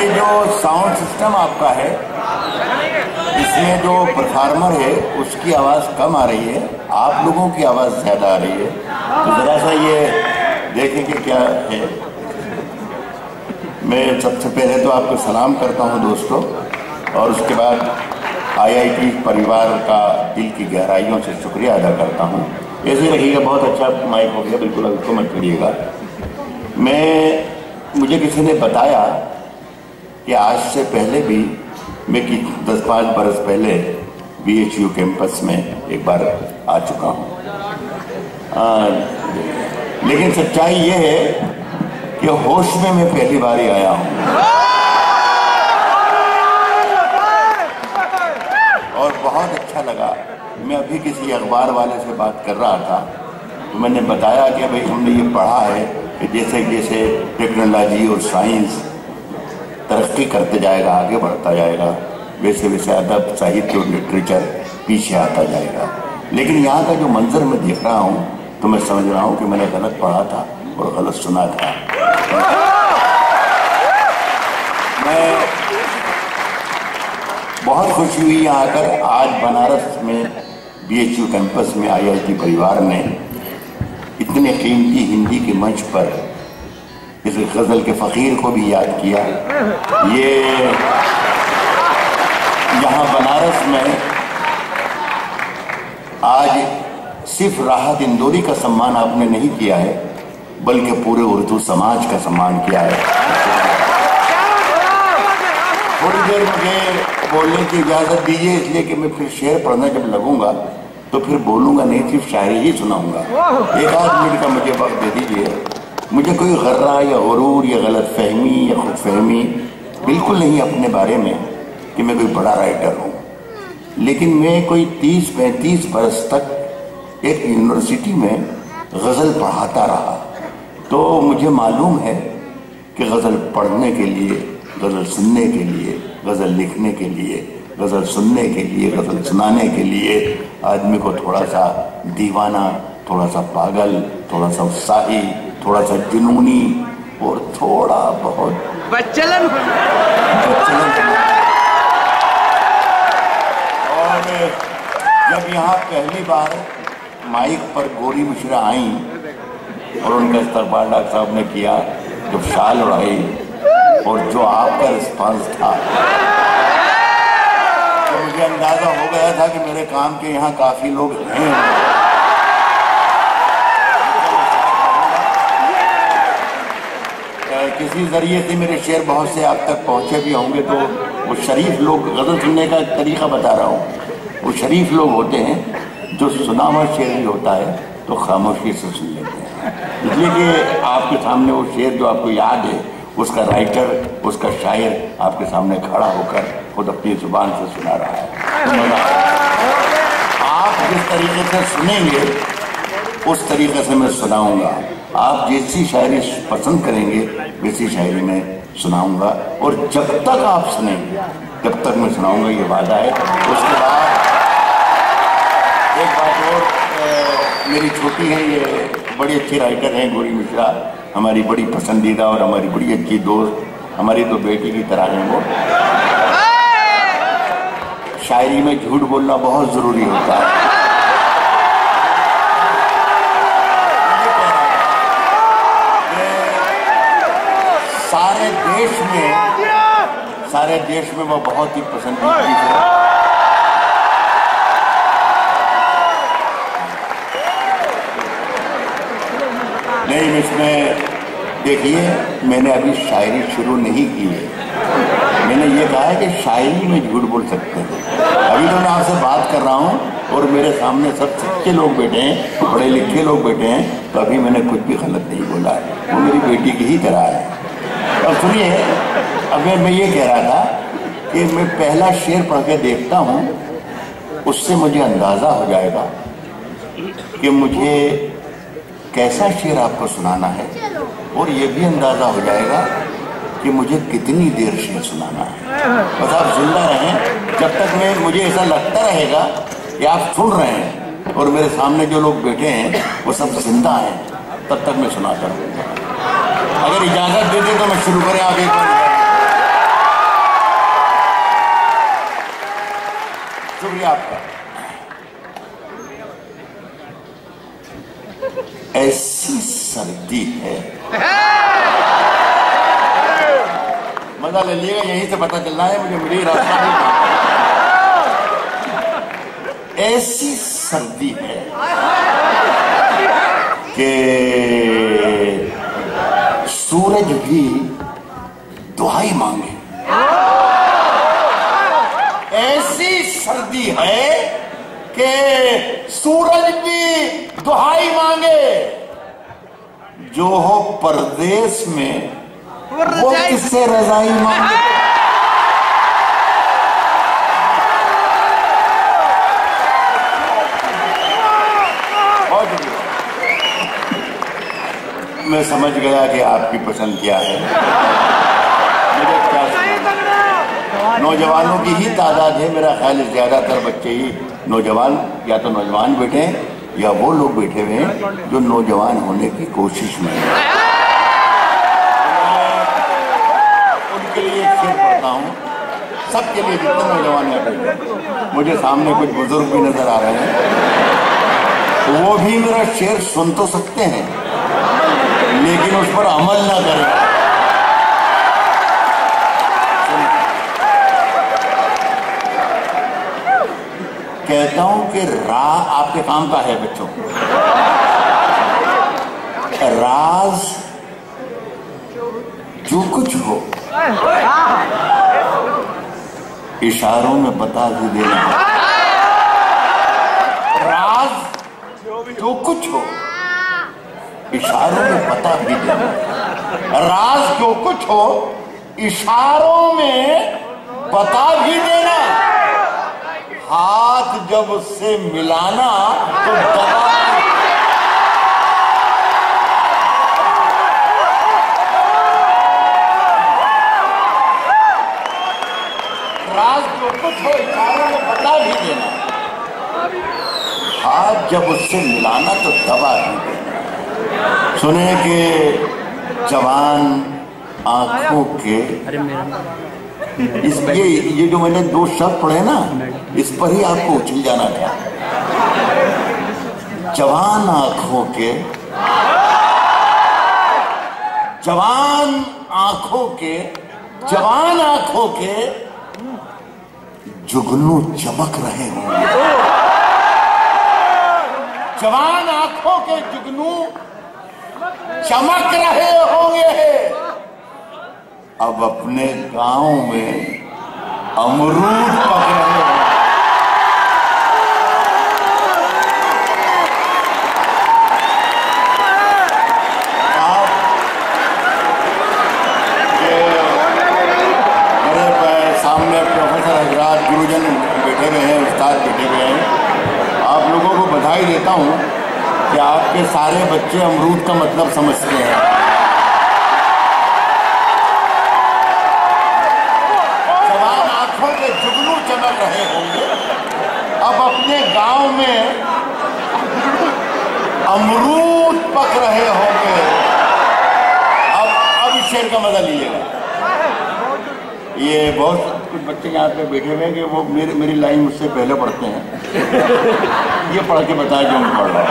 ये जो sound system आपका है, इसमें जो परफॉर्मर है उसकी आवाज़ कम आ रही है, आप लोगों की आवाज़ ज़्यादा आ रही है। तो ज़रा सा ये देखें कि क्या है। मैं सबसे पहले तो आपको सलाम करता हूं दोस्तों, और उसके बाद IIT परिवार का दिल की गहराइयों से शुक्रिया अदा करता हूं। ऐसे रखिएगा, बहुत अच्छा माइक हो गया, बिल्कुल अब इसको मत करिएगा। मुझे किसी ने बताया कि आज से पहले भी मैं 10-5 बरस पहले BHU कैंपस में एक बार आ चुका हूँ, लेकिन सच्चाई ये है कि होश में मैं पहली बार ही आया हूँ। और बहुत अच्छा लगा। मैं अभी किसी अखबार वाले से बात कर रहा था, तो मैंने बताया कि भाई हमने ये पढ़ा है कि जैसे जैसे टेक्नोलॉजी और साइंस तरक्की करते जाएगा, आगे बढ़ता जाएगा, वैसे वैसे अदब, साहित्य और लिटरेचर पीछे आता जाएगा। लेकिन यहाँ का जो मंजर मैं देख रहा हूँ तो मैं समझ रहा हूँ कि मैंने गलत पढ़ा था और गलत सुना था। मैं बहुत खुशी हुई यहाँ आकर। आज बनारस में BHU कैंपस में IIT परिवार ने इतने कीमती हिंदी के मंच पर इस गज़ल के फ़कीर को भी याद किया। ये यहाँ बनारस में आज सिर्फ राहत इंदौरी का सम्मान आपने नहीं किया है, बल्कि पूरे उर्दू समाज का सम्मान किया है। थोड़ी देर मुझे बोलने की इजाज़त दीजिए, इसलिए कि मैं फिर शेर पढ़ना जब लगूंगा तो फिर बोलूंगा नहीं, सिर्फ शायरी ही सुनाऊंगा। 1-8 मिनट का मुझे वक्त दे दीजिए। मुझे कोई गर्रा या गुरूर या गलत फहमी या खुद फहमी बिल्कुल नहीं अपने बारे में कि मैं कोई बड़ा राइटर हूँ, लेकिन मैं कोई 30-35 बरस तक एक यूनिवर्सिटी में गज़ल पढ़ाता रहा। तो मुझे मालूम है कि गज़ल पढ़ने के लिए, गज़ल सुनने के लिए, गज़ल लिखने के लिए, गज़ल सुनने के लिए, गज़ल सुनाने के लिए आदमी को थोड़ा सा दीवाना, थोड़ा सा पागल, थोड़ा सा उत्साही, थोड़ा सा जुनूनी और थोड़ा बहुत बच्चलन। और जब यहाँ पहली बार माइक पर गौरी मिश्रा आई और उनका इस्तकबाल डॉक्टर साहब ने किया, जब शाल उड़ाई और जो आपका रिस्पांस था, तो मुझे अंदाजा हो गया था कि मेरे काम के यहाँ काफी लोग हैं। किसी जरिए से मेरे शेर बहुत से आप तक पहुंचे भी होंगे, तो वो शरीफ लोग, गज़ल सुनने का तरीका बता रहा हूँ, वो शरीफ लोग होते हैं जो सुना हुआ शेर भी होता है तो खामोशी से सुन लेते हैं। इसलिए कि आपके सामने वो शेर जो आपको याद है, उसका राइटर, उसका शायर आपके सामने खड़ा होकर खुद अपनी जुबान से सुना रहा है। आप जिस तरीके से सुनेंगे उस तरीके से मैं सुनाऊंगा। आप जैसी शायरी पसंद करेंगे वैसी शायरी में सुनाऊंगा, और जब तक आप सुनेंगे तब तक मैं सुनाऊंगा, ये वादा है। उसके बाद एक बात और, मेरी छोटी है, ये बड़ी अच्छी राइटर हैं गौरी मिश्रा, हमारी बड़ी पसंदीदा और हमारी बड़ी अच्छी दोस्त, हमारी तो बेटी की तरह है वो। शायरी में झूठ बोलना बहुत जरूरी होता है। सारे देश में वो बहुत ही पसंदीदा है। नहीं, इसमें देखिए, मैंने अभी शायरी शुरू नहीं की है। मैंने ये कहा है कि शायरी में झूठ बोल सकते हैं। अभी तो मैं आपसे बात कर रहा हूँ और मेरे सामने सब सच्चे लोग बैठे हैं, पढ़े लिखे लोग बैठे हैं, तो अभी मैंने कुछ भी गलत नहीं बोला है। वो मेरी बेटी की ही तरह है। और सुनिए, अब मैं ये कह रहा था कि मैं पहला शेर पढ़ के देखता हूँ, उससे मुझे अंदाजा हो जाएगा कि मुझे कैसा शेर आपको सुनाना है, और ये भी अंदाजा हो जाएगा कि मुझे कितनी देर शेर सुनाना है। बस आप जिंदा रहें जब तक मुझे ऐसा लगता रहेगा कि आप सुन रहे हैं और मेरे सामने जो लोग बैठे हैं वो सब जिंदा हैं, तब तक मैं सुनाता रहूँगा। अगर इजाजत दे दे तो मैं शुरू करें। आप एक बार सुनिए आपका। ऐसी सर्दी है, मजा ले लिएगा, यहीं से पता चलना है मुझे, मेरी रास्ता नहीं। ऐसी सर्दी है कि सूरज भी दुहाई मांगे। ऐसी सर्दी है कि सूरज भी दुहाई मांगे। जो हो परदेश में वो किससे रजाई मांगे। मैं समझ गया कि आपकी पसंद क्या है। मुझे क्या नौजवानों की ही तादाद है, मेरा ख्याल है ज्यादातर बच्चे ही नौजवान, या तो नौजवान बैठे हैं या वो लोग बैठे हुए हैं जो नौजवान होने की कोशिश में हैं। उनके लिए एक शेर पढ़ता हूँ, सबके लिए, जितने नौजवान हैं। मुझे सामने कुछ बुजुर्ग भी नजर आ रहे हैं, वो भी मेरा शेर सुन तो सकते हैं लेकिन उस पर अमल ना करें। कहता हूं कि आपके काम का है बच्चों, राज जो कुछ हो इशारों में बता भी देना। राज जो कुछ हो इशारों में बता भी देना। राज जो कुछ हो इशारों में बता भी देना। हाथ जब उससे मिलाना तो दबा। राज जो कुछ हो इशारों में बता भी देना। हाथ जब उससे मिलाना तो दबा भी देना। सुने कि जवान आंखों के, ये जो मैंने दो शब्द पढ़े ना, इस पर ही आपको उछल जाना था। जवान आंखों के, जवान आंखों के, जवान आंखों के जुगनू चमक रहे होंगे। जवान आंखों के जुगनू चमक रहे होंगे। अब अपने गांव में अमरूद पक रहे होंगे। मेरे सामने प्रोफेसर हजरात, गुरुजन बैठे हुए हैं, उस्ताद बैठे हुए हैं। आप लोगों को बधाई देता हूं कि आपके सारे बच्चे अमरूद का मतलब समझते हैं। जवान आंखों के जुगनू चमक रहे होंगे। अब अपने गांव में अमरूद पक रहे होंगे। अब इस शेर का मजा लीजिएगा। ये बहुत कुछ बच्चे यहाँ पे बैठे हुए हैं कि वो मेरी लाइन मुझसे पहले पढ़ते हैं। ये पढ़ के बताए जो मैं पढ़ रहा हूँ।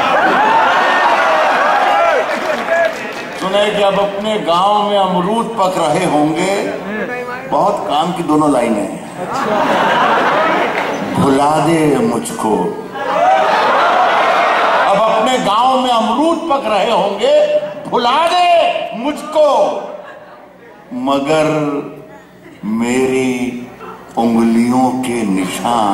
सुने कि अब अपने गांव में अमरूद पक रहे होंगे। बहुत काम की दोनों लाइनें हैं। भुला दे मुझको। अब अपने गांव में अमरूद पक रहे होंगे, भुला दे मुझको, मगर मेरी उंगलियों के निशान।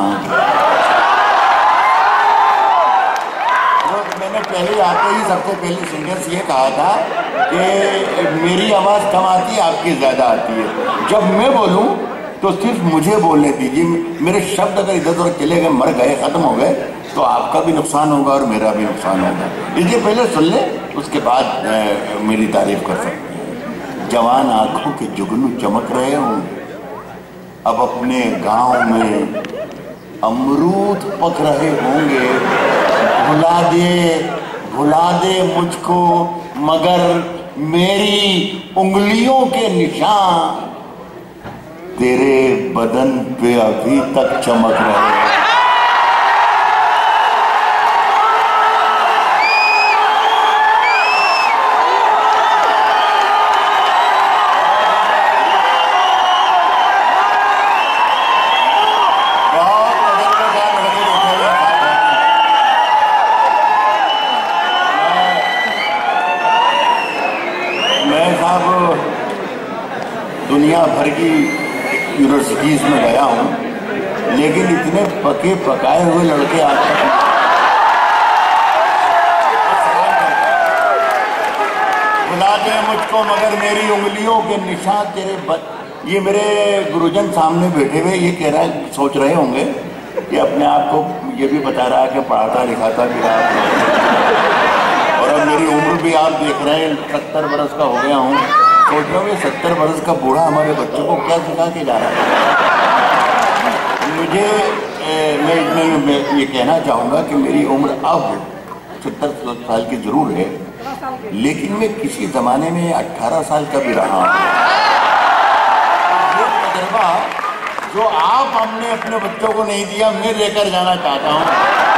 मैंने पहले आते ही सबसे पहले सेंटेंस ये कहा था कि मेरी आवाज कम आती है, आपकी ज्यादा आती है। जब मैं बोलूं तो सिर्फ मुझे बोलने दीजिए। मेरे शब्द अगर इधर उधर चले गए, मर गए, खत्म हो गए, तो आपका भी नुकसान होगा और मेरा भी नुकसान होगा। इसलिए पहले सुन ले, उसके बाद मेरी तारीफ कर सकते हैं। जवान आंखों के जुगनू चमक रहे होंगे। अब अपने गांव में अमरूद पक रहे होंगे। भुला दे मुझको, मगर मेरी उंगलियों के निशान तेरे बदन पे अभी तक चमक रहे हैं। दुनिया भर की यूनिवर्सिटीज में गया हूं, लेकिन इतने पके पकाए हुए लड़के आते हैं। बुलाते हैं मुझको, मगर मेरी उंगलियों के निशान तेरे ये मेरे गुरुजन सामने बैठे हुए ये कह रहा है, सोच रहे होंगे कि अपने आप को ये भी बता रहा है कि पढ़ाता लिखाता भी रहा। और अब मेरी उम्र भी आप देख रहे हैं 70 बरस का हो गया हूँ। सोच रहा हूँ 70 बरस का बूढ़ा हमारे बच्चों को क्या सिखा के जा रहा है। मुझे मैं ये कहना चाहूँगा कि मेरी उम्र अब 70 साल की जरूर है, लेकिन मैं किसी जमाने में 18 साल का भी रहा हूँ। जो आप हमने अपने बच्चों को नहीं दिया, मैं लेकर जाना चाहता हूं।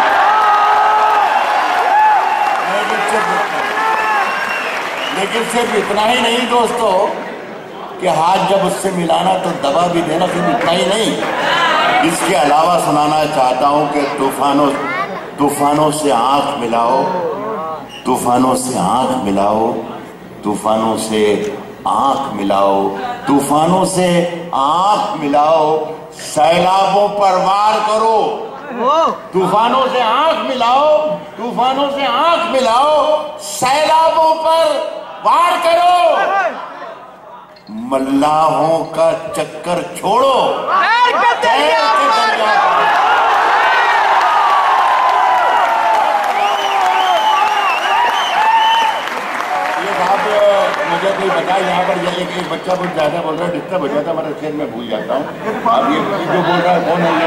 लेकिन सिर्फ इतना ही नहीं दोस्तों कि हाथ जब उससे मिलाना तो दबा भी देना, सिर्फ इतना ही नहीं, इसके अलावा सुनाना चाहता हूं कि तूफानों से आंख मिलाओ, तूफानों से आंख मिलाओ, तूफानों से आंख मिलाओ, तूफानों से आंख मिलाओ, सैलाबों पर वार करो। तूफानों से आंख मिलाओ, तूफानों से आंख मिलाओ, सैलाबों पर वार करो। मल्लाहों का चक्कर छोड़ो, मुझे कोई बताया यहाँ पर एक बच्चा कुछ ज्यादा बोल रहा है, डिस्टर्ब हो जाता है, हमारे शहर में भूल जाता हूँ। अब ये जो बोल रहा है कौन है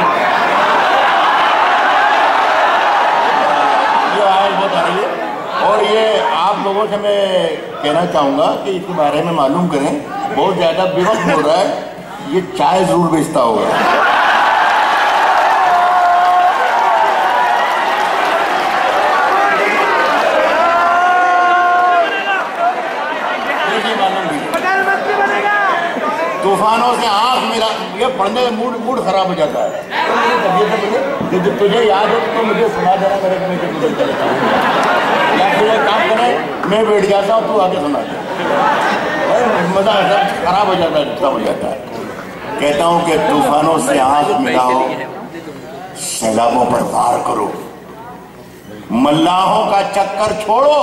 ये आवाज बहुत आ रही है। और ये आप लोगों से मैं कहना चाहूंगा कि इसके बारे में मालूम करें। बहुत ज्यादा बेवक्त बोल रहा है, ये चाय जरूर बेचता होगा। तूफानों से आंख मिला, ये पढ़ने में मूड खराब हो जाता है। जब तुझे याद हो तो मुझे सुना देना, मेरे या तुझे काम करे मैं बैठ जाता हूँ, तू आगे सुना दे, मजा खराब हो जाता है, डिस्टर्ब हो जाता है। कहता हूँ कि तूफानों से आंख मिलाओ, सैलाबों पर वार करो, मल्लाहों का चक्कर छोड़ो,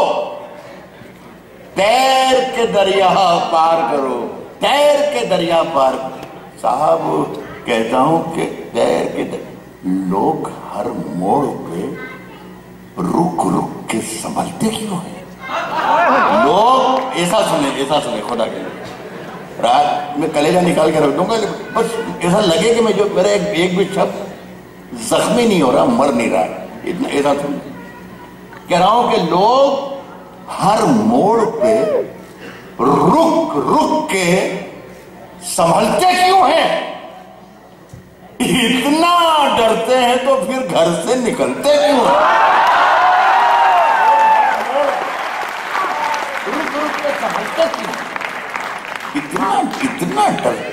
तैर के दरिया पार करो, तैर के दरिया पार। साहब कहता हूं कि तैर के लोग हर मोड़ पे रुक रुक के संभलते क्यों हैं? लोग ऐसा सुने खुदा के लिए, रात में कलेजा निकाल के रख दूंगा, बस ऐसा लगे कि मैं जो मेरा एक भी शब्द जख्मी नहीं हो रहा, मर नहीं रहा, इतना ऐसा सुन। कह रहा हूं कि लोग हर मोड़ पे रुक रुक के संभलते क्यों हैं? इतना डरते हैं तो फिर घर से निकलते क्यों हैं? रुक रुक के संभलते क्यों? इतना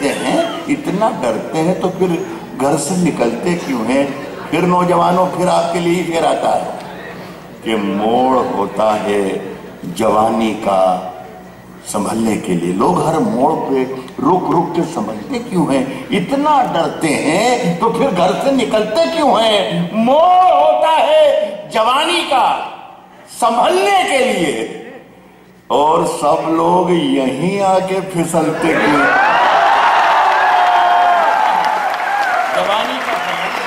डरते हैं तो फिर घर से निकलते क्यों हैं? फिर नौजवानों, फिर आपके लिए फिर आता है कि मोड़ होता है जवानी का संभलने के लिए। लोग हर मोड़ पे रुक रुक के संभलते क्यों हैं? इतना डरते हैं तो फिर घर से निकलते क्यों हैं? मोड़ होता है जवानी का संभलने के लिए, और सब लोग यहीं आके फिसलते क्यों? जवानी का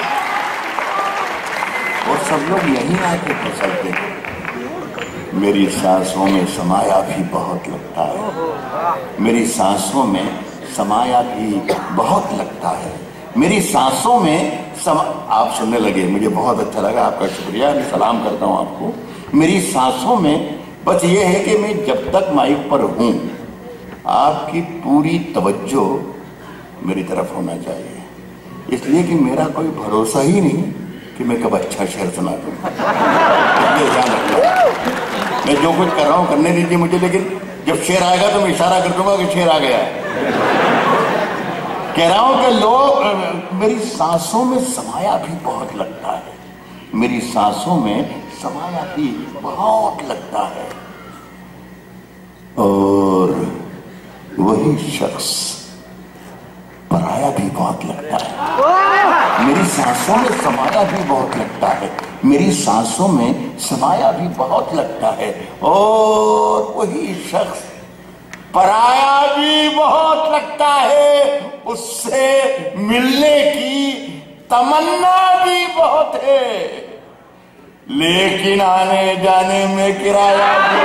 और सब लोग यहीं आके फिसलते क्यों? मेरी सांसों में समाया भी बहुत लगता है, मेरी सांसों में समाया भी बहुत लगता है, मेरी सांसों में आप सुनने लगे, मुझे बहुत अच्छा लगा, आपका शुक्रिया, मैं सलाम करता हूं आपको। मेरी सांसों में बस ये है कि मैं जब तक माइक पर हूं, आपकी पूरी तवज्जो मेरी तरफ होना चाहिए, इसलिए कि मेरा कोई भरोसा ही नहीं कि मैं कब अच्छा शेर सुना दूं। मैं जो कुछ कर रहा हूं करने दीजिए मुझे, लेकिन जब शेर आएगा तो मैं इशारा कर दूंगा कि शेर आ गया। कह रहा हूं कि लोग मेरी सांसों में समाया भी बहुत लगता है, मेरी सांसों में समाया भी बहुत लगता है, और वही शख्स बहुत लगता है, मेरी सांसों में समाया भी बहुत लगता है, मेरी सांसों में समाया भी बहुत लगता है, और वही शख्स पराया भी बहुत लगता है, उससे मिलने की तमन्ना भी बहुत है, लेकिन आने जाने में किराया भी,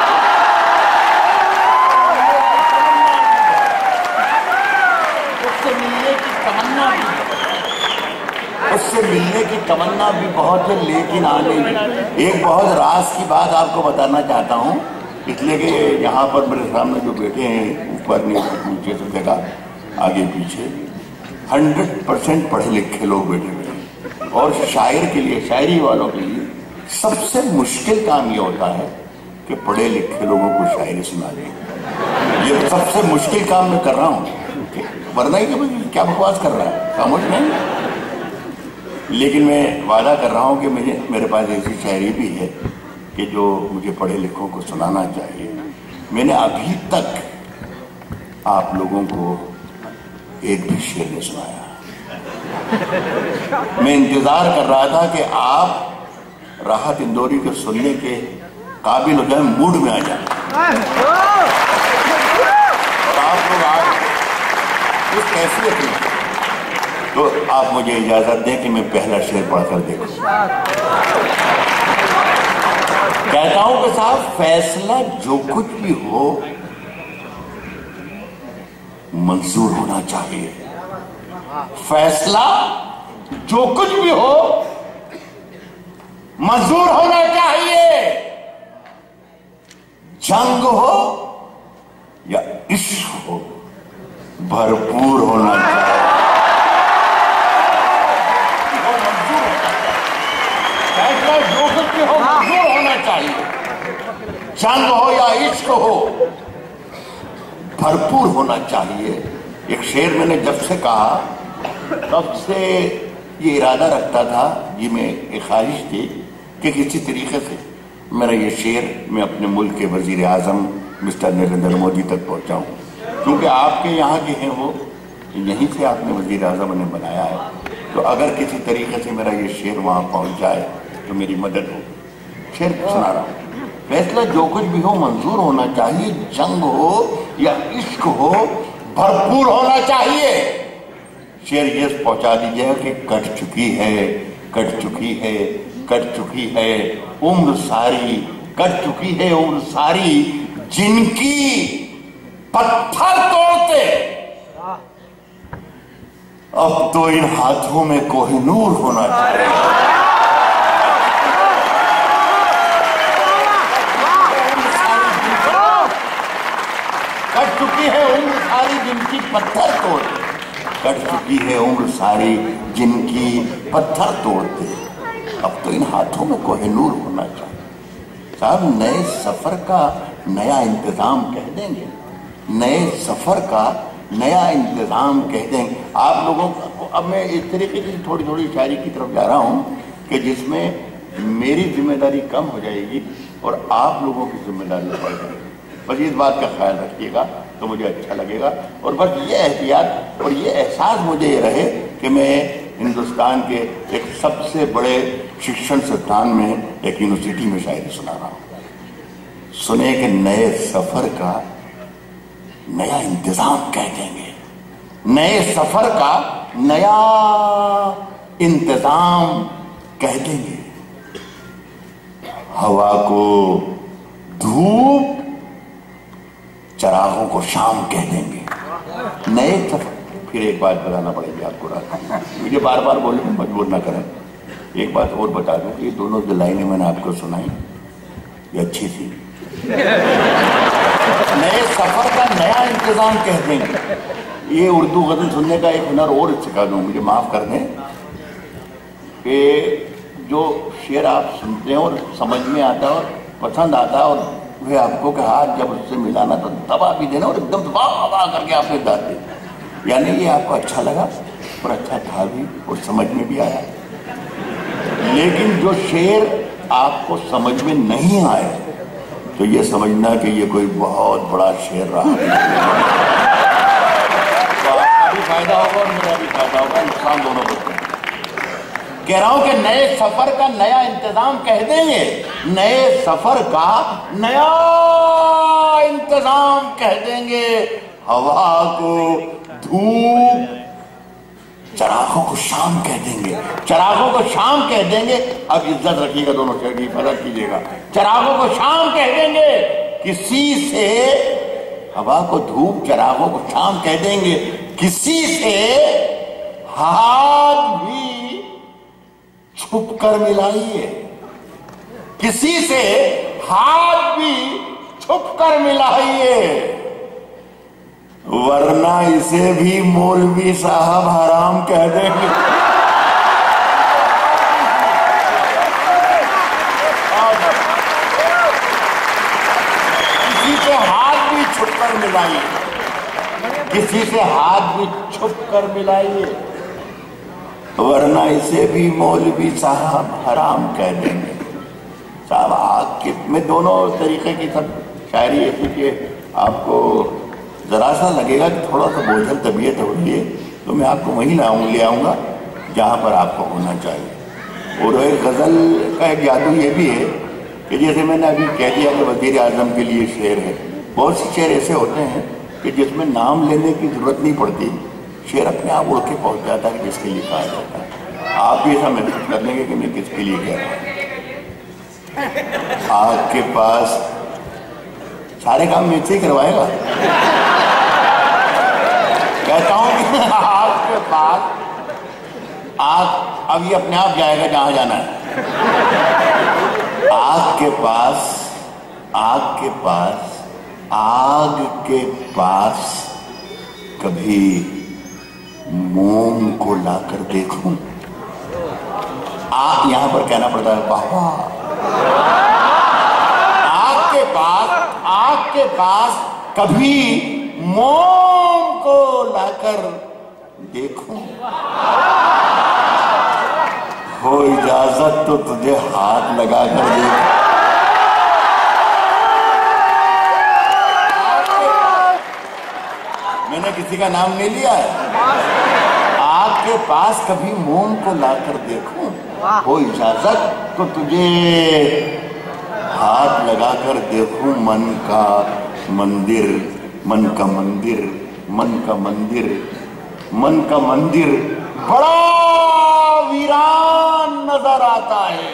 उससे मिलने की तमन्ना भी बहुत है, लेकिन आने भी। एक बहुत राज की बात आपको बताना चाहता हूं, इसलिए कि यहाँ पर मेरे सामने जो बैठे हैं, ऊपर नीचे से देखा, आगे पीछे 100% पढ़े लिखे लोग बैठे हुए हैं, और शायर के लिए, शायरी वालों के लिए सबसे मुश्किल काम ये होता है कि पढ़े लिखे लोगों को शायरी सुना दें। ये सबसे मुश्किल काम मैं कर रहा हूँ, वरना ही कि क्या बकवास कर रहा है, समझ नहीं। लेकिन मैं वादा कर रहा हूँ कि मेरे पास ऐसी शायरी भी है कि जो मुझे पढ़े लिखों को सुनाना चाहिए। मैंने अभी तक आप लोगों को एक भी शेर नहीं सुनाया। मैं इंतजार कर रहा था कि आप राहत इंदौरी को सुनने के काबिल हो जाए, मूड में आ जाए, और आप लोग आज उस कैफियत में, तो आप मुझे इजाजत दें कि मैं पहला शेर पढ़कर देखूं। कहता हूं कि साहब, फैसला जो कुछ भी हो मंजूर होना चाहिए, फैसला जो कुछ भी हो मंजूर होना चाहिए, जंग हो या इश्क हो भरपूर होना चाहिए। फैसला जो कुछ भी हो मंजूर होना चाहिए, जंग हो या इश्क हो भरपूर होना चाहिए। एक शेर मैंने जब से कहा तब से ये इरादा रखता था, ये में एक ख्वाहिश थी कि किसी तरीके से मेरा ये शेर मैं अपने मुल्क के वजीर आजम मिस्टर नरेंद्र मोदी तक पहुंचाऊं, क्योंकि आपके यहाँ के हैं वो, यहीं से आपने वजीर आजम ने बनाया है, तो अगर किसी तरीके से मेरा ये शेर वहां पहुंच जाए तो मेरी मदद हो। शेर सुना रहा हूं, फैसला जो कुछ भी हो मंजूर होना चाहिए, जंग हो या इश्क हो भरपूर होना चाहिए। शेर ये पहुंचा दीजिए कि कट चुकी है, कट चुकी है, कट चुकी है उम्र सारी, कट चुकी है उम्र सारी, जिनकी पत्थर तोड़ते अब तो इन हाथों में कोहिनूर होना चाहिए। कट चुकी है उम्र सारी जिनकी पत्थर तोड़ते, कट चुकी है उम्र सारी जिनकी पत्थर तोड़ते, अब तो इन हाथों में कोहिनूर होना चाहिए। साहब, नए सफर का नया इंतजाम कह देंगे, नए सफर का नया इंतजाम कह देंगे आप लोगों को। अब मैं इस तरीके की थोड़ी थोड़ी शायरी की तरफ जा रहा हूं कि जिसमें मेरी जिम्मेदारी कम हो जाएगी और आप लोगों की जिम्मेदारी बढ़ जाएगी। बस इस बात का ख्याल रखिएगा तो मुझे अच्छा लगेगा, और बस ये एहतियात और ये एहसास मुझे ये रहे कि मैं हिंदुस्तान के एक सबसे बड़े शिक्षण संस्थान में, एक यूनिवर्सिटी में शायरी सुना रहा हूं। सुने कि नए सफर का नया इंतजाम कह देंगे, नए सफर का नया इंतजाम कह देंगे, हवा को धूप चरागों को शाम कह देंगे। नए सफर, फिर एक बात बताना पड़ेगी आपको, रात मुझे बार बार बोलने में मजबूर ना करें। एक बात और बता दूं, ये दोनों जो लाइनें मैंने आपको सुनाई ये अच्छी थी। नए सफर का नया इंतजाम कह देंगे। ये उर्दू गजल सुनने का एक हुनर और सिखा दूं, मुझे माफ कर दें कि जो शेर आप सुनते हैं और समझ में आता है और पसंद आता है, और वह आपको कि हाथ जब उससे मिलाना तो दबा भी देना और एकदम दबा करके आपने दाद दे, यानी ये आपको अच्छा लगा और अच्छा था भी और समझ में भी आया। लेकिन जो शेर आपको समझ में नहीं आए तो ये समझना कि ये कोई बहुत बड़ा शेर रहा, तो आपका भी फायदा होगा और मेरा भी कह रहा हूं कि नए सफर का नया इंतजाम कह देंगे, नए सफर का नया इंतजाम कह देंगे। हवा को धूप, चरागों को शाम कह देंगे, चरागों को शाम कह देंगे। अब इज्जत रखिएगा, दोनों शहर की हिफाजत कीजिएगा। चरागों को शाम कह देंगे, किसी से हवा को धूप, चरागों को शाम कह देंगे। किसी से हाथ भी छुप कर मिलाइए, किसी से हाथ भी छुप कर मिलाइए, वरना इसे भी मौलवी साहब हराम कह देंगे। किसी से हाथ भी छुप कर मिलाइए, किसी से हाथ भी छुप कर मिलाइए, वरना इसे भी मौलवी साहब हराम कह देंगे। साहब आग के में दोनों तरीके की सब शायरी ऐसी कि आपको जरा सा लगेगा कि थोड़ा सा बोझल तबीयत हो रही है, तो मैं आपको वहीं ले आऊँगा जहाँ पर आपको होना चाहिए। और एक गज़ल का एक जादू ये भी है कि जैसे मैंने अभी कह दिया कि वज़ीर आज़म के लिए शेर है, बहुत से शेर ऐसे होते हैं कि जिसमें नाम लेने की जरूरत नहीं पड़ती, शेर अपने आप उड़ के पहुँच जाता है जिसके लिए कहा जाता है। आप भी ऐसा महसूस कर लेंगे कि मैं किसके लिए कह रहा हूँ। आग के पास सारे काम मुझसे ही करवाएगा। कहता हूं कि आग के पास, आग अब ये अपने आप जाएगा जहां जाना है। आग के पास, आग के पास, आग के पास कभी मोम को लाकर देखूं। आग यहां पर कहना पड़ता है बाबा। आग के पास, आग के पास कभी मोम को लाकर देखूं। हो इजाजत तो तुझे हाथ लगाकर देखूं। मैंने किसी का नाम नहीं लिया है। आग के पास कभी मोम को लाकर देखूं, हो इजाजत तो तुझे हाथ लगाकर देखूं। मन का मंदिर, मन का मंदिर, मन का मंदिर, मन का मंदिर बड़ा वीरान नजर आता है।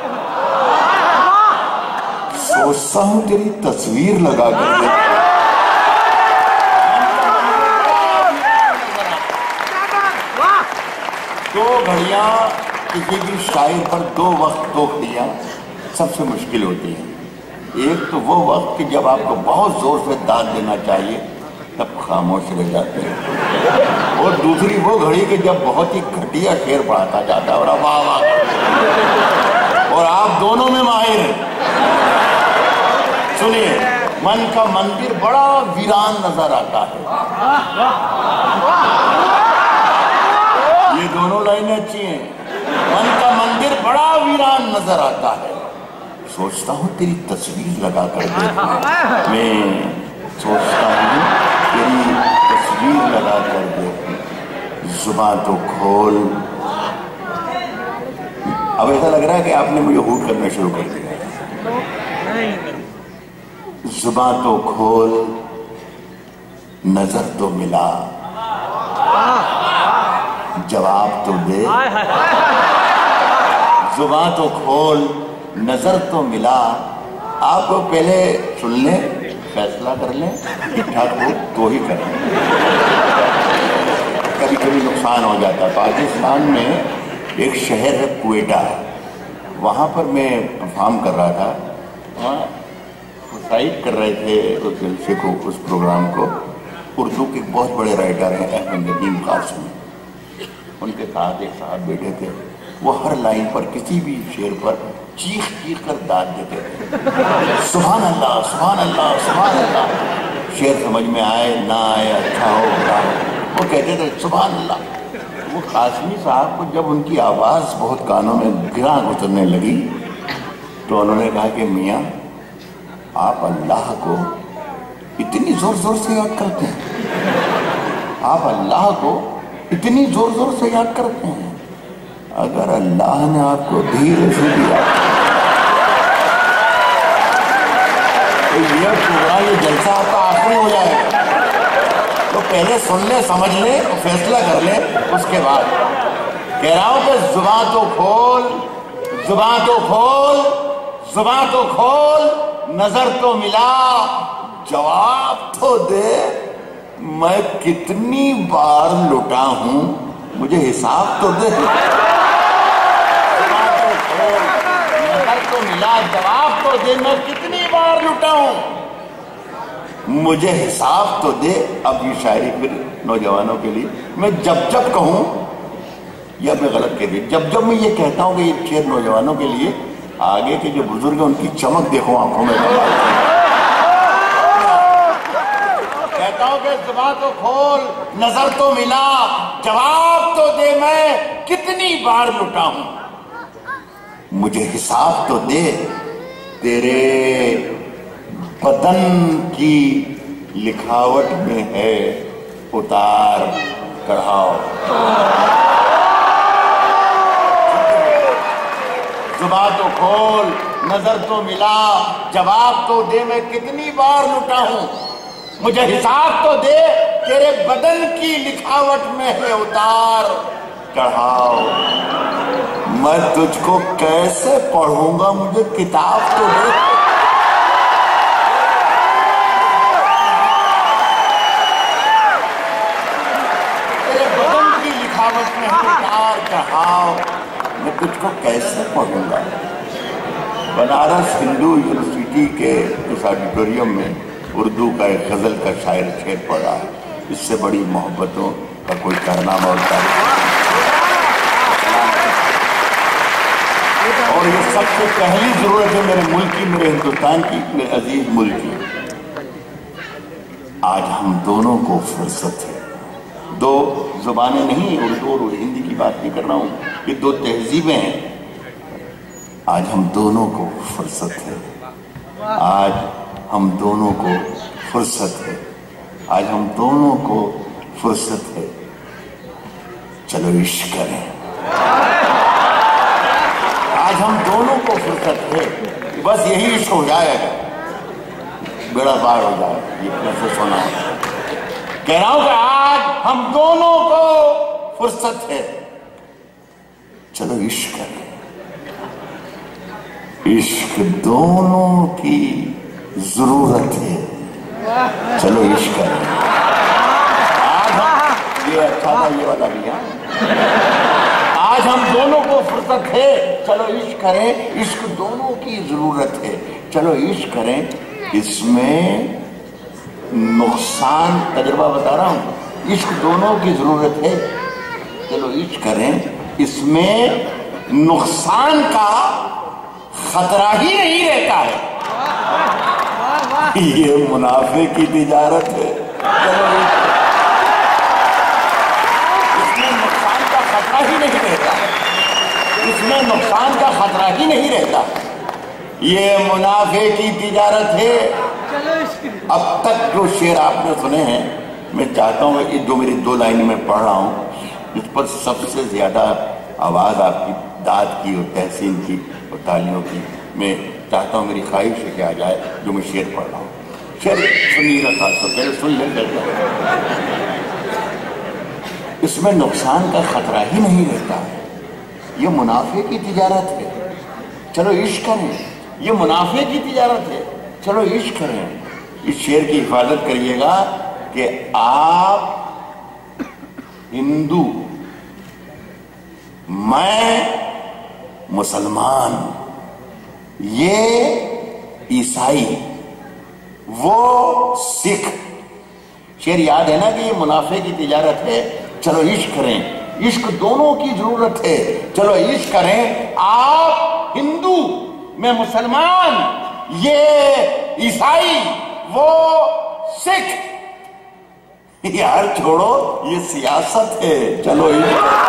सोचता हूं तेरी तस्वीर लगाकर देखूं। दो घड़ियां किसी भी शायर पर, दो वक्त, दो घड़ियां सबसे मुश्किल होती है। एक तो वो वक्त कि जब आपको बहुत जोर से दाद देना चाहिए, तब खामोश रह जाते हैं। और दूसरी वो घड़ी कि जब बहुत ही घटिया शेर पढ़ाता जाता है और वाह वाह, और आप दोनों में माहिर हैं। सुनिए, मन का मंदिर बड़ा वीरान नजर आता है। ये दोनों लाइनें अच्छी हैं। मन का मंदिर बड़ा वीरान नजर आता है। सोचता हूँ तेरी तस्वीर लगा कर देखूं। मैं सोचता हूँ तेरी तस्वीर लगा कर देखूं। जुबान तो खोल। अब ऐसा लग रहा है कि आपने मुझे हूट करना शुरू कर दिया। जुबान तो खोल, नजर तो मिला, जवाब तो दे। जुबान तो खोल, नजर तो मिला। आप पहले सुन लें, फैसला कर लें, ठीक ठाक हो तो ही करें। कभी कभी नुकसान हो जाता है। पाकिस्तान में एक शहर है क्वेटा, वहाँ पर मैं परफॉर्म कर रहा था। वहाँ प्रोत्साहित कर रहे थे उस जलसे को, उस प्रोग्राम को। उर्दू के बहुत बड़े राइटर हैं अहमद नदीम कासिम, उनके साथ एक साहब बैठे थे। वो हर लाइन पर, किसी भी शेर पर चीख चीख कर दाद देते थे। सुभान अल्लाह, सुभान अल्लाह, सुभान अल्लाह। शेर समझ में आए ना आए, अच्छा हो बुरा हो, वो कहते थे सुभान अल्लाह। वो कासमी साहब को जब उनकी आवाज़ बहुत कानों में गिरा गुजरने लगी, तो उन्होंने कहा कि मियाँ, आप अल्लाह को इतनी जोर जोर से याद करते हैं, आप अल्लाह को इतनी जोर जोर से याद करते हैं। अगर अल्लाह ने आपको धीरे से दिया तो ये पूरा ये जलसा आपका आखिरी हो जाएगा। तो पहले सुन ले, समझ ले, फैसला कर ले, उसके बाद कह रहा हूं कि जुबान तो खोल, जुबान तो खोल, जुबान तो खोल, नजर तो मिला, जवाब तो दे, मैं कितनी बार लुटा हूं, मुझे हिसाब तो दे। जुबान तो खोल, नजर तो मिला, जवाब तो दे, मैं कितनी बार लुटा हूं, मुझे हिसाब तो दे। अब ये शायरी फिर नौजवानों के लिए, मैं जब जब कहूं, या मैं गलत कह दी, जब जब मैं ये कहता हूं कि ये शेर नौजवानों के लिए, आगे के जो बुजुर्ग हैं उनकी चमक देखो आंखों में। कहता हूं कि जुबान तो खोल, नजर तो मिला, जवाब तो दे, मैं कितनी बार लुटा हूं, मुझे हिसाब तो दे। तेरे बदन की लिखावट में है उतार चढ़ाव। जुबान तो खोल, नजर तो मिला, जवाब तो दे, मैं कितनी बार लुटा हूं, मुझे हिसाब तो दे। तेरे बदन की लिखावट में है उतार चढ़ाव। मैं तुझको कैसे पढ़ूंगा, मुझे किताब तो दे। में उतार चढ़ाव, मैं तुझको कैसे पढ़ूंगा। बनारस हिंदू यूनिवर्सिटी के उस ऑडिटोरियम में उर्दू का एक गजल का शायर शेर पढ़ा है, इससे बड़ी मोहब्बतों का कोई कारनामा होता है। और ये सबसे पहली जरूरत है मेरे मुल्क की, मेरे हिंदुस्तान की, मेरे अजीज मुल्क की। आज हम दोनों को फुर्सत है, दो जुबानें नहीं, उर्दू और हिंदी की बात नहीं कर रहा हूं, ये दो तहजीबें हैं। आज हम दोनों को फुर्सत है, आज हम दोनों को फुर्सत है, आज हम दोनों को फुर्सत है, चलो इश्क करें। आज हम दोनों को फुर्सत है, बस यही इश्क हो जाएगा, बेड़ा पार हो जाएगा। ये कैसे सुना है, कह रहा हूं कि आज हम दोनों को फुर्सत है, चलो इश्क करें। इश्क दोनों की जरूरत है, चलो इश्क करें। आज हम, ये अच्छा था ये वाला भी, आज हम दोनों को फुर्सत है, चलो इश्क करें। इश्क दोनों की जरूरत है, चलो इश्क करें। इसमें नुकसान, तजुर्बा बता रहा हूं, इश्क दोनों की जरूरत है, चलो इश्क करें। इसमें नुकसान का खतरा ही नहीं रहता है, ये मुनाफे की तिजारत है, चलो इसमें नुकसान का खतरा ही नहीं रहता, इसमें नुकसान का खतरा ही नहीं रहता, ये मुनाफे की तिजारत है। अब तक जो शेर आपने सुने हैं, मैं चाहता हूं कि जो मेरी दो लाइन में पढ़ रहा हूं, इस पर सबसे ज्यादा आवाज आपकी दाद की और तहसीन की और तालियों की मैं चाहता हूं, मेरी ख्वाहिश है कि आ जाए जो मैं शेर पढ़ रहा हूं। शेर सुनिएगा, खास तौर पर सुन ले। इसमें नुकसान का खतरा ही नहीं रहता है, ये मुनाफे की तिजारत है, चलो इश्क करें। ये मुनाफे की तिजारत है, चलो इश्क करें। इस शेर की हिफाजत करिएगा कि आप हिंदू, मैं मुसलमान, ये ईसाई, वो सिख। शेर याद है ना कि ये मुनाफे की तिजारत है, चलो इश्क करें। इश्क दोनों की जरूरत है, चलो इश्क करें। आप हिंदू, मैं मुसलमान, ये ईसाई, वो सिख। यार छोड़ो, ये सियासत है, चलो इश्क।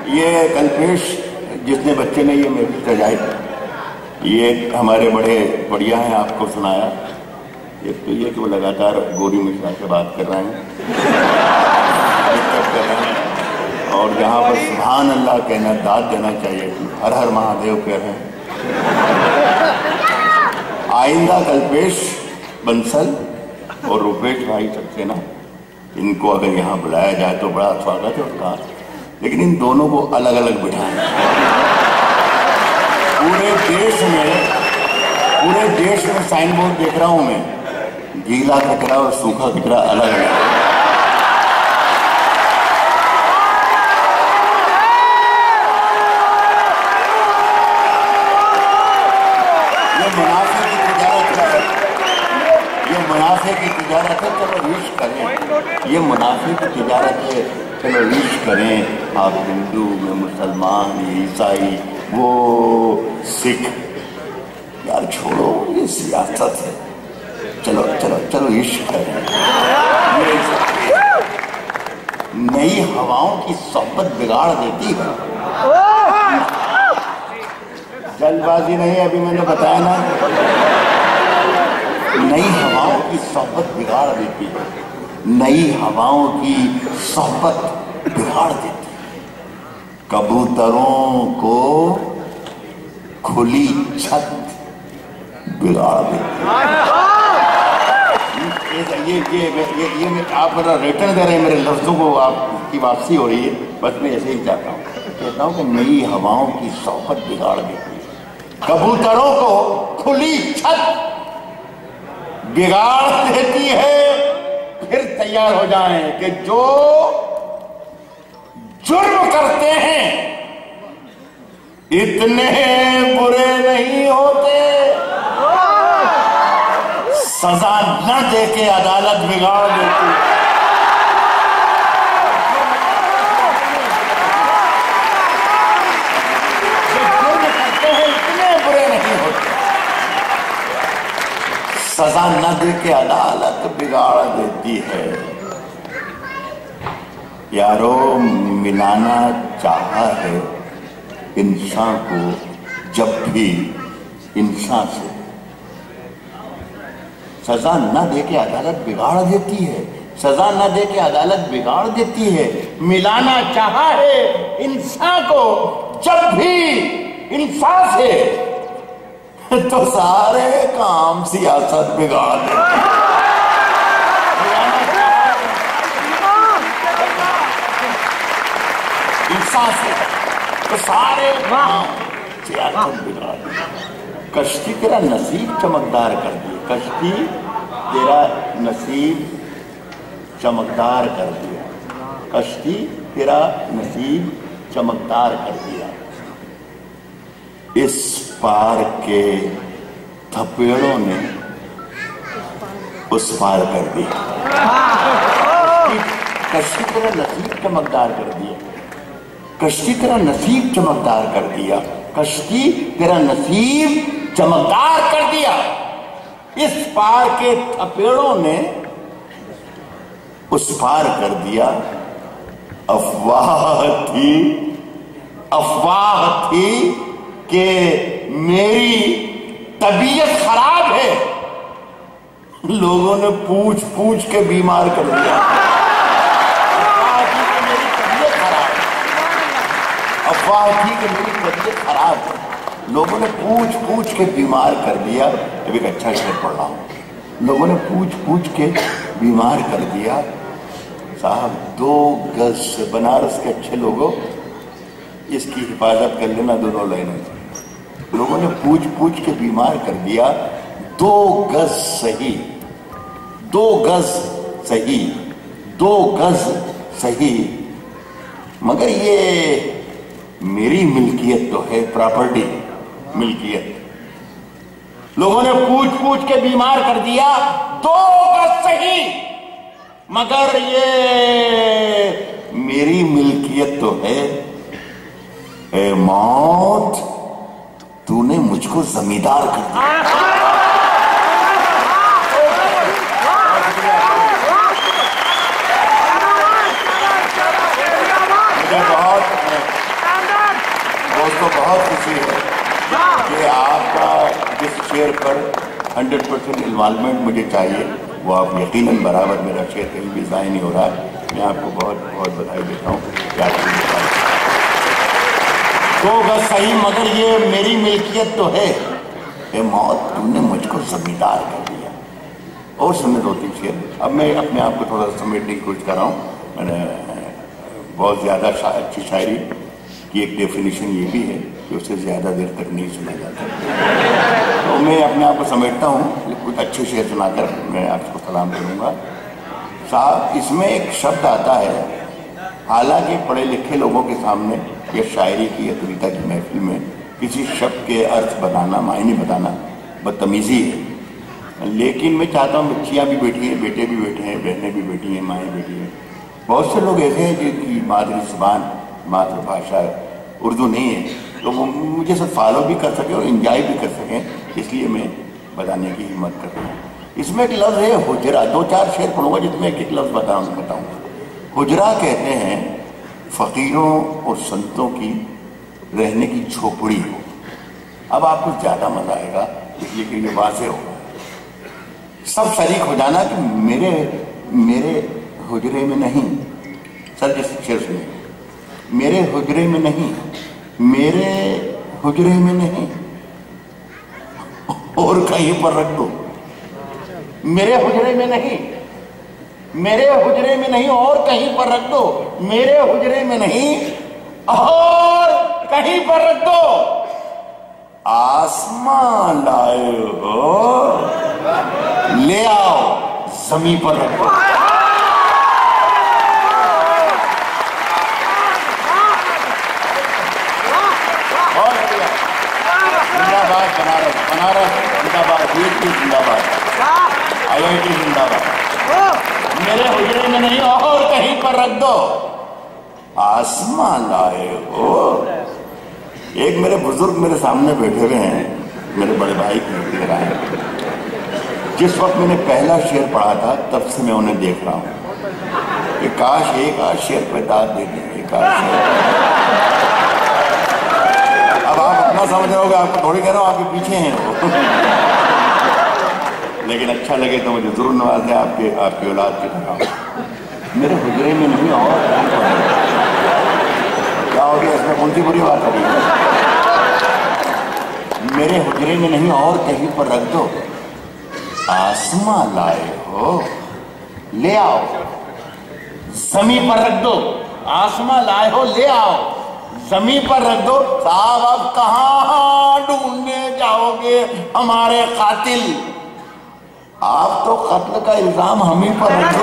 ये कल्पेश जिसने बच्चे ने ये मेरी सजाई, ये हमारे बड़े बढ़िया हैं, आपको सुनाया। एक तो ये कि वो लगातार गौरी मिश्रा से बात कर रहे हैं, कर रहे हैं, और जहाँ पर सुभान अल्लाह कहना, दाद देना चाहिए, हर हर महादेव कह रहे हैं। आइंदा कल्पेश बंसल और रुपेश भाई सक्सेना, इनको अगर यहाँ बुलाया जाए तो बड़ा स्वागत है उनका, लेकिन इन दोनों को अलग अलग बिठाएं। पूरे देश में साइन बोर्ड देख रहा हूं मैं, गीला कचरा और सूखा कचरा अलग अलग। ये मुनाफे की तिजारत है, ये मुनाफे की तिजारत है, चलो रीच करें। ये मुनाफे की तिजारत है, चलो रीच करें। आप हिंदू, में मुसलमान, ईसाई, वो सिख, यार छोड़ो, ये सियासत है। चलो चलो चलो इश्क करें। नई हवाओं की सोहबत बिगाड़ देती है। जल्दबाजी नहीं, अभी मैंने बताया ना, नई हवाओं की सोहबत बिगाड़ देती है, नई हवाओं की सोहबत बिगाड़ देती है। कबूतरों को खुली छत बिगाड़ देती है। ये आप मेरा रिटर्न दे रहे हैं, मेरे लफ्जों को आपकी वापसी हो रही है, बस मैं ऐसे ही चाहता हूँ, कहता हूँ कि नई हवाओं की सोहबत बिगाड़ देती है, कबूतरों को खुली छत बिगाड़ देती है। फिर तैयार हो जाएं कि जो जुर्म करते हैं इतने बुरे नहीं होते, सजा न दे के अदालत बिगाड़ देती है। जो जुर्म करते हैं इतने बुरे नहीं होते, सजा न दे के अदालत बिगाड़ देती है। यारो, मिलाना चाहा है इंसान को जब भी इंसान से, सजा न दे के अदालत बिगाड़ देती है, सजा न दे के अदालत बिगाड़ देती है। मिलाना चाहा है इंसान को जब भी इंसान से, तो सारे काम सियासत बिगाड़ देती है। इंसान से तो सारे काम सियासत बिगाड़ देती है। कश्ती तेरा नसीब चमकदार कर दिया, कश्ती तेरा नसीब चमकदार कर दिया, कश्ती तेरा नसीब चमकदार कर दिया। इस पार के थपेड़ों ने उस पार कर दिया। कश्ती तेरा नसीब चमकदार कर दिया, कश्ती तेरा नसीब चमकदार कर दिया, कश्ती तेरा नसीब चमकदार कर दिया। इस पार के थपेड़ों ने उस पार कर दिया। अफवाह थी कि मेरी तबीयत खराब है, लोगों ने पूछ पूछ के बीमार कर दिया। अफवाह थी कि मेरी तबीयत खराब है, अफवाह थी कि मेरी तबीयत खराब है, लोगों ने पूछ पूछ के बीमार कर दिया। अभी एक अच्छा शेर पढ़ रहा हूं, लोगों ने पूछ पूछ के बीमार कर दिया। साहब 2 गज से, बनारस के अच्छे लोगों इसकी हिफाजत कर लेना, दोनों लाइनों से। लोगों ने पूछ पूछ के बीमार कर दिया। 2 गज सही, 2 गज सही, 2 गज सही, मगर ये मेरी मिल्कियत तो है, प्रॉपर्टी मिल्कियत। लोगों ने पूछ पूछ के बीमार कर दिया। 2 गज सही, मगर ये मेरी मिल्कियत तो है। ए मौत, तूने मुझको जमींदार कर दिया। खुशी है कि आपका जिस शेर पर 100% इन्वॉल्वमेंट मुझे चाहिए वो आप यकीनन बराबर, मेरा शेर कहीं भी ज़ाया नहीं हो रहा है। मैं आपको बहुत बहुत बधाई देता हूँ कि आपको तो बस सही, मगर ये मेरी मिल्कियत तो है। ए मौत, तुमने मुझको जमींदार कर दिया। और सुनने दो तीन शेर। अब मैं अपने आप को थोड़ा समेटने की कोशिश कर रहा हूँ। मैंने बहुत ज़्यादा अच्छी शायरी की एक डेफिनेशन ये भी है कि उससे ज़्यादा देर तक नहीं सुना जाता। तो मैं अपने आप को समेटता हूँ, कुछ अच्छे शेर सुनाकर मैं आपको सलाम करूँगा। साहब, इसमें एक शब्द आता है, हालांकि पढ़े लिखे लोगों के सामने या शायरी की या कविता की महफिल में किसी शब्द के अर्थ बताना, मायने बताना बदतमीजी है। लेकिन मैं चाहता हूँ बच्चियाँ भी बैठी हैं, बेटे भी बैठे हैं, बहनें भी बैठी हैं, माएँ बैठी हैं। बहुत से लोग ऐसे हैं जिनकी मादरी ज़बान, मातृभाषा उर्दू नहीं है, तो वो मुझे सब फॉलो भी कर सकें और इंजॉय भी कर सकें, इसलिए मैं बताने की हिम्मत कर रहा हूँ। इसमें एक लफ्ज़ है हुजरा, दो चार शेर पढ़ूंगा जिसमें एक लफ्ज़ बताऊँगा। हुजरा कहते हैं फ़कीरों और संतों की रहने की झोपड़ी हो। अब आपको ज़्यादा मज़ा आएगा इसलिए कि ये वाज़े होगा। सब शरीक हो जाना कि मेरे हुजरे में नहीं। सर जिस शेर सुनिए, मेरे हुजरे में नहीं, मेरे हुजरे में नहीं और कहीं पर रख दो। मेरे हुजरे में नहीं, मेरे हुजरे में नहीं और कहीं पर रख दो। मेरे हुजरे में नहीं और कहीं पर रख दो। आसमां लाए हो, ले आओ जमीन पर रख दो। जिंदाबाद बनारस, बनारस जिंदाबाद, जिंदाबाद, IIT जिंदाबाद। मेरे हुजरे में नहीं और कहीं पर रख दो। आसमां लाए हो। एक मेरे बुजुर्ग मेरे सामने बैठे हुए हैं, मेरे बड़े भाई की तरह हैं। जिस वक्त मैंने पहला शेर पढ़ा था तब से मैं उन्हें देख रहा हूं कि काश एक आध शेर पे दाद दे दें, एक आध शेर। अब आप अपना समझ रहे होगे, आपको थोड़ी कह रहा हूँ, आपके पीछे हैं वो। लेकिन अच्छा लगे तो मुझे जरूर नवाज दें आपकी औलाद की तरह। मेरे हुजरे में नहीं और क्या हो गया, इसमें कौन सी बुरी बात हो रही है? मेरे हुजरे में नहीं और कहीं पर रख दो। आसमां लाए हो, ले आओ जमीन पर रख दो। आसमां लाए हो, ले आओ जमीन पर रख दो। साहब अब कहां ढूंढने जाओगे हमारे कातिल? आप तो कत्ल का इल्जाम हम ही पर रख दो।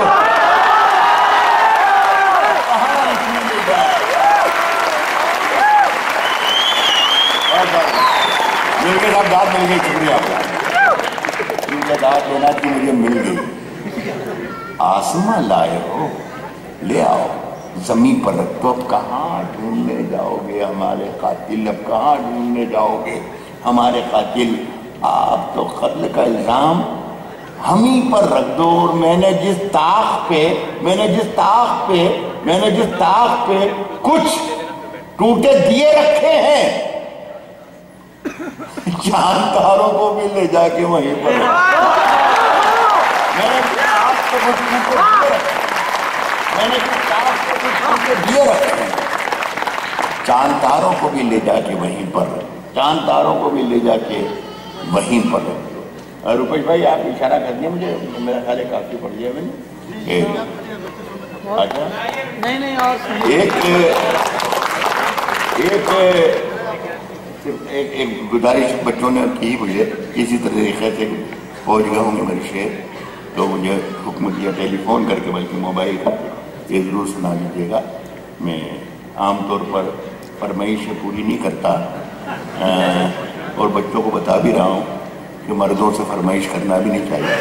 मिलके साहब दाद मिल गई, शुक्रिया आपका, दाद लेना कि मुझे मिल गई। आसमां लाए हो, ले आओ जमीन पर रख दो। अब कहाँ ढूंढने जाओगे हमारे कातिल? अब कहाँ ढूंढने जाओगे हमारे कातिल? आप तो कत्ल का इल्जाम हम ही पर रख दो। और मैंने जिस ताक पे कुछ टूटे दिए रखे हैं, जानकारों को भी ले जाके वहीं पर मैंने दिए रखे हैं। जानकारों को भी ले जाके वहीं पर, जानकारों को भी ले जाके वहीं पर। रुपेश भाई आप इशारा कर दिए मुझे, मेरा ख्याल है काफी पड़ गया मैंने। अच्छा नहीं और एक गुजारिश बच्चों ने की मुझे, इसी तरीके से पहुँच गए होंगे मेरे शेर, तो मुझे हुक्म दिया टेलीफोन करके, बल्कि मोबाइल का, ये ज़रूर सुना लीजिएगा। मैं आमतौर पर फरमाइश पूरी नहीं करता और बच्चों को बता भी रहा हूँ कि मर्दों से फरमाइश करना भी नहीं चाहिए।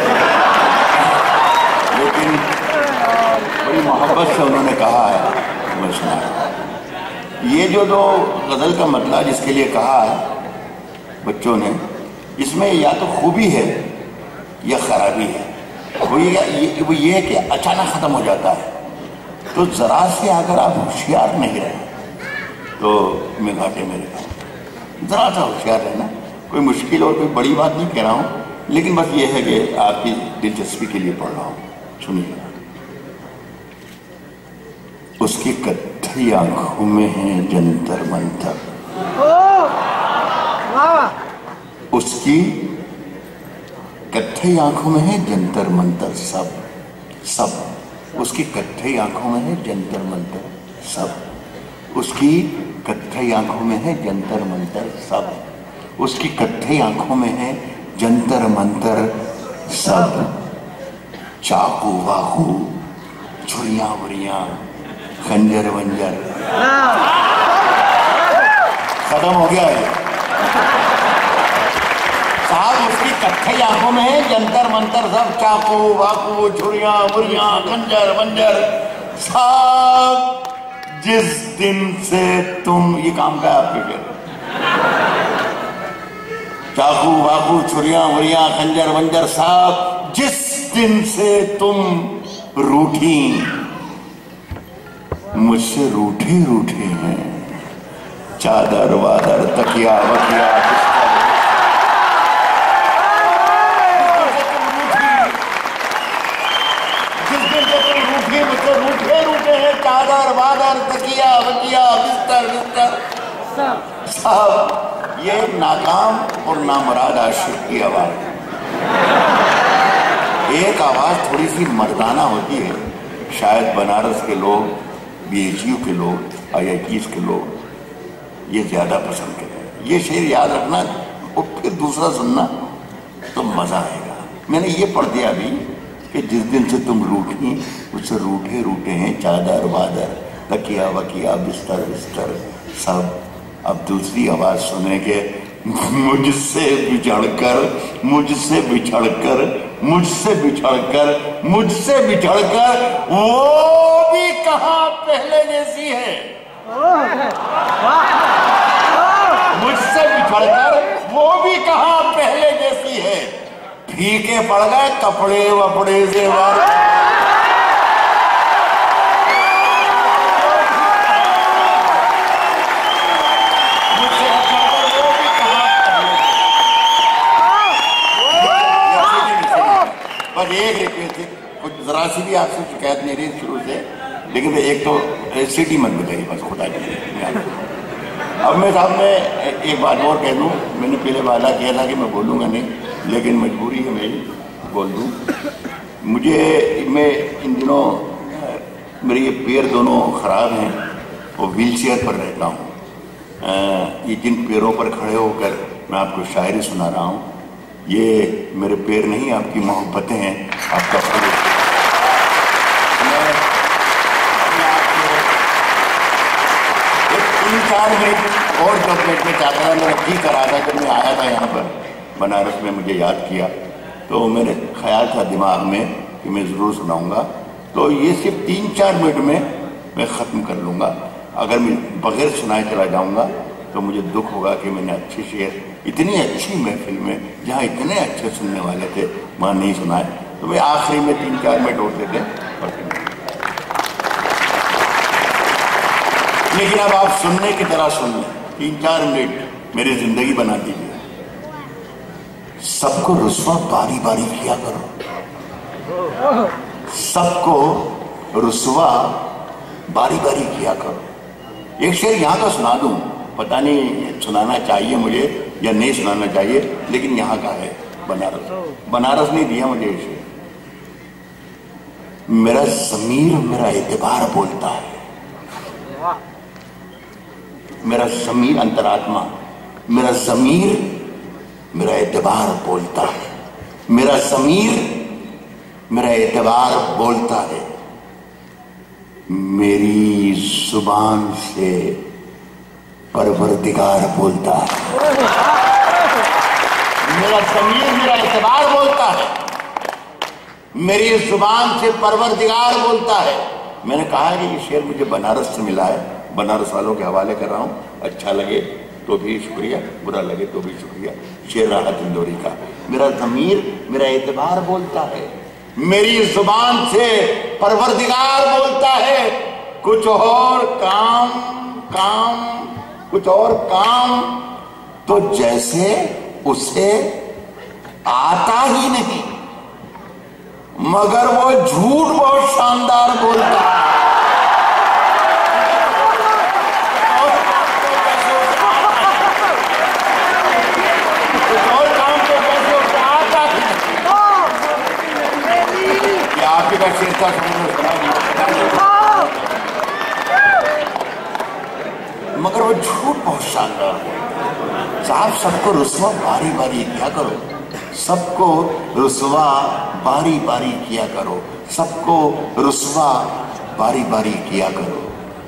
लेकिन बड़ी मोहब्बत से उन्होंने कहा है, मैं सुना। ये जो दो गज़ल का मतलब जिसके लिए कहा है बच्चों ने, इसमें या तो खूबी है या खराबी है। वो ये है कि अचानक ख़त्म हो जाता है। तो ज़रा से अगर आप होशियार नहीं रहे तो मैं घाटे में रहता हूँ। जरा सा होशियार रहना। कोई मुश्किल और कोई बड़ी बात नहीं कह रहा हूँ, लेकिन बस ये है कि आपकी दिलचस्पी के लिए पढ़ रहा हूँ। सुनिए। उसकी कत्थई आंखों में है जंतर मंतर, उसकी कत्थई आंखों में है जंतर मंतर सब सब, उसकी कत्थई आंखों में है जंतर मंतर सब, उसकी कत्थई आंखों में है जंतर मंतर सब, उसकी कत्थई आंखों में है जंतर मंतर सब। चाकू वाकू छुरियां वुरियां खंजर वंजर, खत्म हो गया है साहब। उसकी कत्थई आंखों में है जंतर मंतर सब, चाकू वाकू छुरियां वुरियां खंजर वंजर सब। जिस दिन से तुम, ये काम का है आपके फिर, चाकू वाकू छुरियां वुरियां खंजर वंजर सब, जिस दिन से तुम रूठी, मुझसे रूठे रूठे हैं चादर वादर तकिया वकिया। जिस दिन से तुम रूठी, मुझसे रूठे रूठे हैं चादर वादर तकिया वकिया बिस्तर बिस्तर सब। ये नाकाम और नामुराद आशिक की आवाज। एक आवाज थोड़ी सी मर्दाना होती है, शायद बनारस के लोग, BHU के लोग, IITs के लोग ये ज्यादा पसंद करें। ये शेर याद रखना और फिर दूसरा सुनना तो मजा आएगा। मैंने ये पढ़ दिया अभी कि जिस दिन से तुम रूठी, उससे रूठे रूठे हैं चादर वादर तकिया वकिया बिस्तर बिस्तर सब। अब दूसरी आवाज सुने के मुझसे बिछड़कर, मुझसे बिछड़कर, मुझसे बिछड़कर, मुझसे बिछड़कर वो भी कहाँ पहले जैसी है। मुझसे बिछड़कर वो भी कहाँ पहले जैसी है। फीके पड़ गए कपड़े वपड़े से बस एक रिक्वेस्ट है, कुछ जरा सी भी आपसे शिकायत नहीं रही शुरू से, लेकिन एक तो सिटी मत बताइए बस खुदा के लिए। अब मैं साहब में एक बात और कह दूँ, मैंने पहले वादा किया था कि मैं बोलूँगा नहीं, लेकिन मजबूरी है मेरी, बोल दूँ। मैं इन दिनों मेरे ये पैर दोनों ख़राब हैं और व्हील चेयर पर रहता हूँ। ये जिन पैरों पर खड़े होकर मैं आपको शायरी सुना रहा हूँ, ये मेरे पैर नहीं, आपकी मोहब्बतें हैं, आपका फल। मैं 3-4 मिनट और जब बैठने चाहता था, मेरा जी करा था जब मैं आया था यहाँ पर बनारस में, मुझे याद किया तो मेरे ख्याल था दिमाग में कि मैं ज़रूर सुनाऊंगा। तो ये सिर्फ 3-4 मिनट में मैं ख़त्म कर लूँगा। अगर मैं बगैर सुनाए चला जाऊँगा तो मुझे दुख होगा कि मैंने अच्छे शेर, इतनी अच्छी महफिल में जहाँ इतने अच्छे सुनने वाले थे, वहाँ नहीं सुनाए। तो मैं आखिरी में 3-4 मिनट और देते, लेकिन अब आप सुनने की तरह सुन लें। 3-4 मिनट मेरी जिंदगी बना दीजिए। सबको रुस्वा बारी बारी किया करो, सबको रुस्वा बारी बारी किया करो। एक शेर यहाँ का सुना दूं, पता नहीं सुनाना चाहिए मुझे या नहीं सुनाना चाहिए, लेकिन यहाँ का है। बनारस नहीं दिया मुझे शेर। मेरा ज़मीर मेरा एतबार बोलता है, मेरा ज़मीर अंतरात्मा, मेरा ज़मीर मेरा एतबार बोलता है, मेरा ज़मीर मेरा एतबार बोलता है। मेरी जुबान से परवरदिगार बोलता है। मेरा ज़मीर मेरा एतबार बोलता है, मेरी जुबान से परवरदिगार बोलता है। मैंने कहा है कि ये शेर मुझे बनारस से मिला है, बनारस वालों के हवाले कर रहा हूँ। अच्छा लगे तो भी शुक्रिया, बुरा लगे तो भी शुक्रिया। शेर राहत इंदौरी का। मेरा ज़मीर मेरा एतबार बोलता है, मेरी जुबान से परवरदिगार बोलता है। कुछ और काम कुछ और काम तो जैसे उसे आता ही नहीं, मगर वो झूठ बहुत शानदार बोलता है। और काम तो कैसे उसे आता ही नहीं। आपके का शेर था, मगर वो झूठ बहुत शानदार है। साहब सबको रुस्वा बारी बारी किया करो, सबको रुस्वा बारी बारी किया करो, सबको रुस्वा बारी बारी किया करो।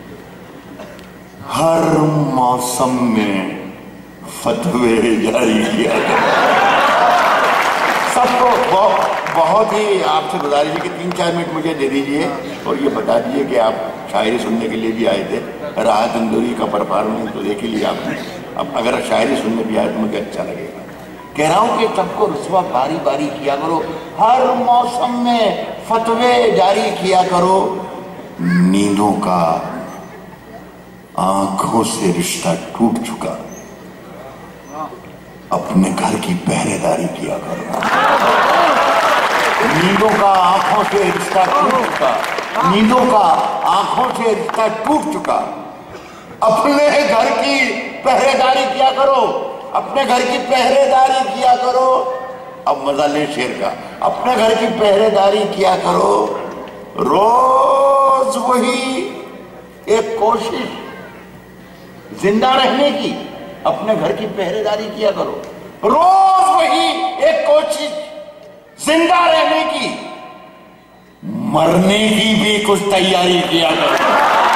हर मौसम में फतवे जारी किया करो। सबको बहुत ही आपसे गुजारिश है कि 3-4 मिनट मुझे दे दीजिए और ये बता दीजिए कि आप शायरी सुनने के लिए भी आए थे। राहत तंदूरी का परफॉर्मेंस तो देख ही लिया आपने, अब अगर शायरी सुनने भी आए तो मुझे अच्छा लगेगा। कह रहा हूं कि सबको रुस्वा बारी बारी किया करो, हर मौसम में फतवे जारी किया करो। नींदों का आंखों से रिश्ता टूट चुका, अपने घर की पहरेदारी किया करो। नींदों का आंखों से रिश्ता टूट चुका, नींदों का आंखों से रिश्ता टूट चुका, अपने घर की पहरेदारी किया करो, अपने घर की पहरेदारी किया करो। अब मजा ले शेर का, अपने घर की पहरेदारी किया करो। रोज वही एक कोशिश जिंदा रहने की, अपने घर की पहरेदारी किया करो। रोज वही एक कोशिश जिंदा रहने की, मरने की भी कुछ तैयारी किया करो।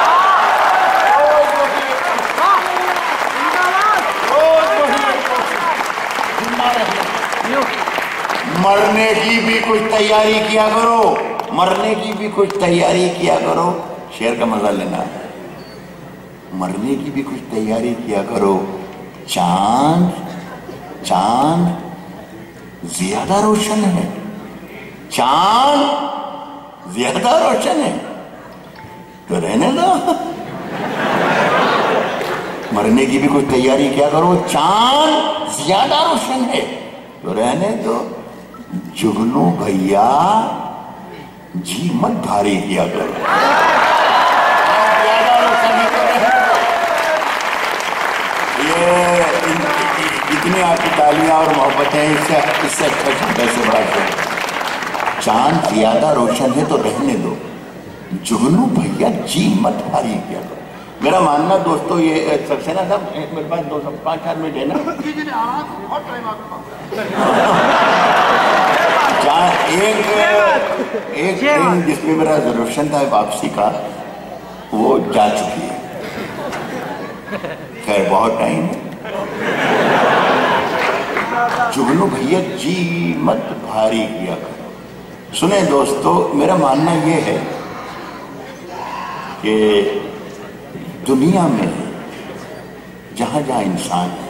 मरने की भी कुछ तैयारी किया करो, मरने की भी कुछ तैयारी किया करो। शेर का मजा लेना है। मरने की भी कुछ तैयारी किया करो। चांद चांद ज्यादा रोशन है, चांद ज्यादा रोशन है तो रहने दो। मरने की भी कुछ तैयारी क्या करो, चांद ज्यादा रोशन है तो रहने दो। जुगनू भैया जी मत भारी किया करो, ज्यादा रोशन है तो रहने दो। ये इतनी आपकी तालियां और मोहब्बतें, इससे अच्छा शब्द से बड़ा है। चांद ज्यादा रोशन है तो रहने दो, जुगनू भैया जी मत भारी किया करो। मेरा मानना दोस्तों ये सक्सेना साहब, मेरे पास 5-4 मिनट है ना। एक ट्रेन जिसमें मेरा रिजर्वेशन था वापसी का, वो जा चुकी है। खैर बहुत टाइम है। जुगनू भैया जी मत भारी किया करो। सुने दोस्तों, मेरा मानना ये है कि दुनिया में जहां जहां इंसान है,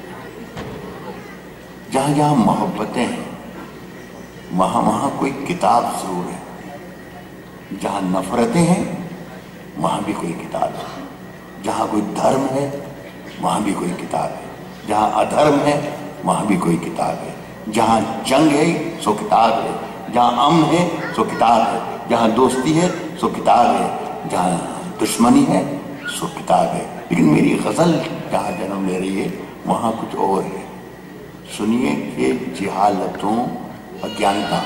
जहां जहां मोहब्बतें हैं, वहां वहां कोई किताब जरूर है। जहां नफरतें हैं वहां भी कोई किताब है। जहां कोई धर्म है वहां भी कोई किताब है। जहां अधर्म है वहां भी कोई किताब है। जहां जंग है सो किताब है, जहां अमन है सो किताब है, जहां दोस्ती है सो किताब है, जहां दुश्मनी है सो किताब है। लेकिन मेरी गजल जहां जन्म ले रही है वहां कुछ और है। सुनिए कि जिहालतों, अज्ञानता,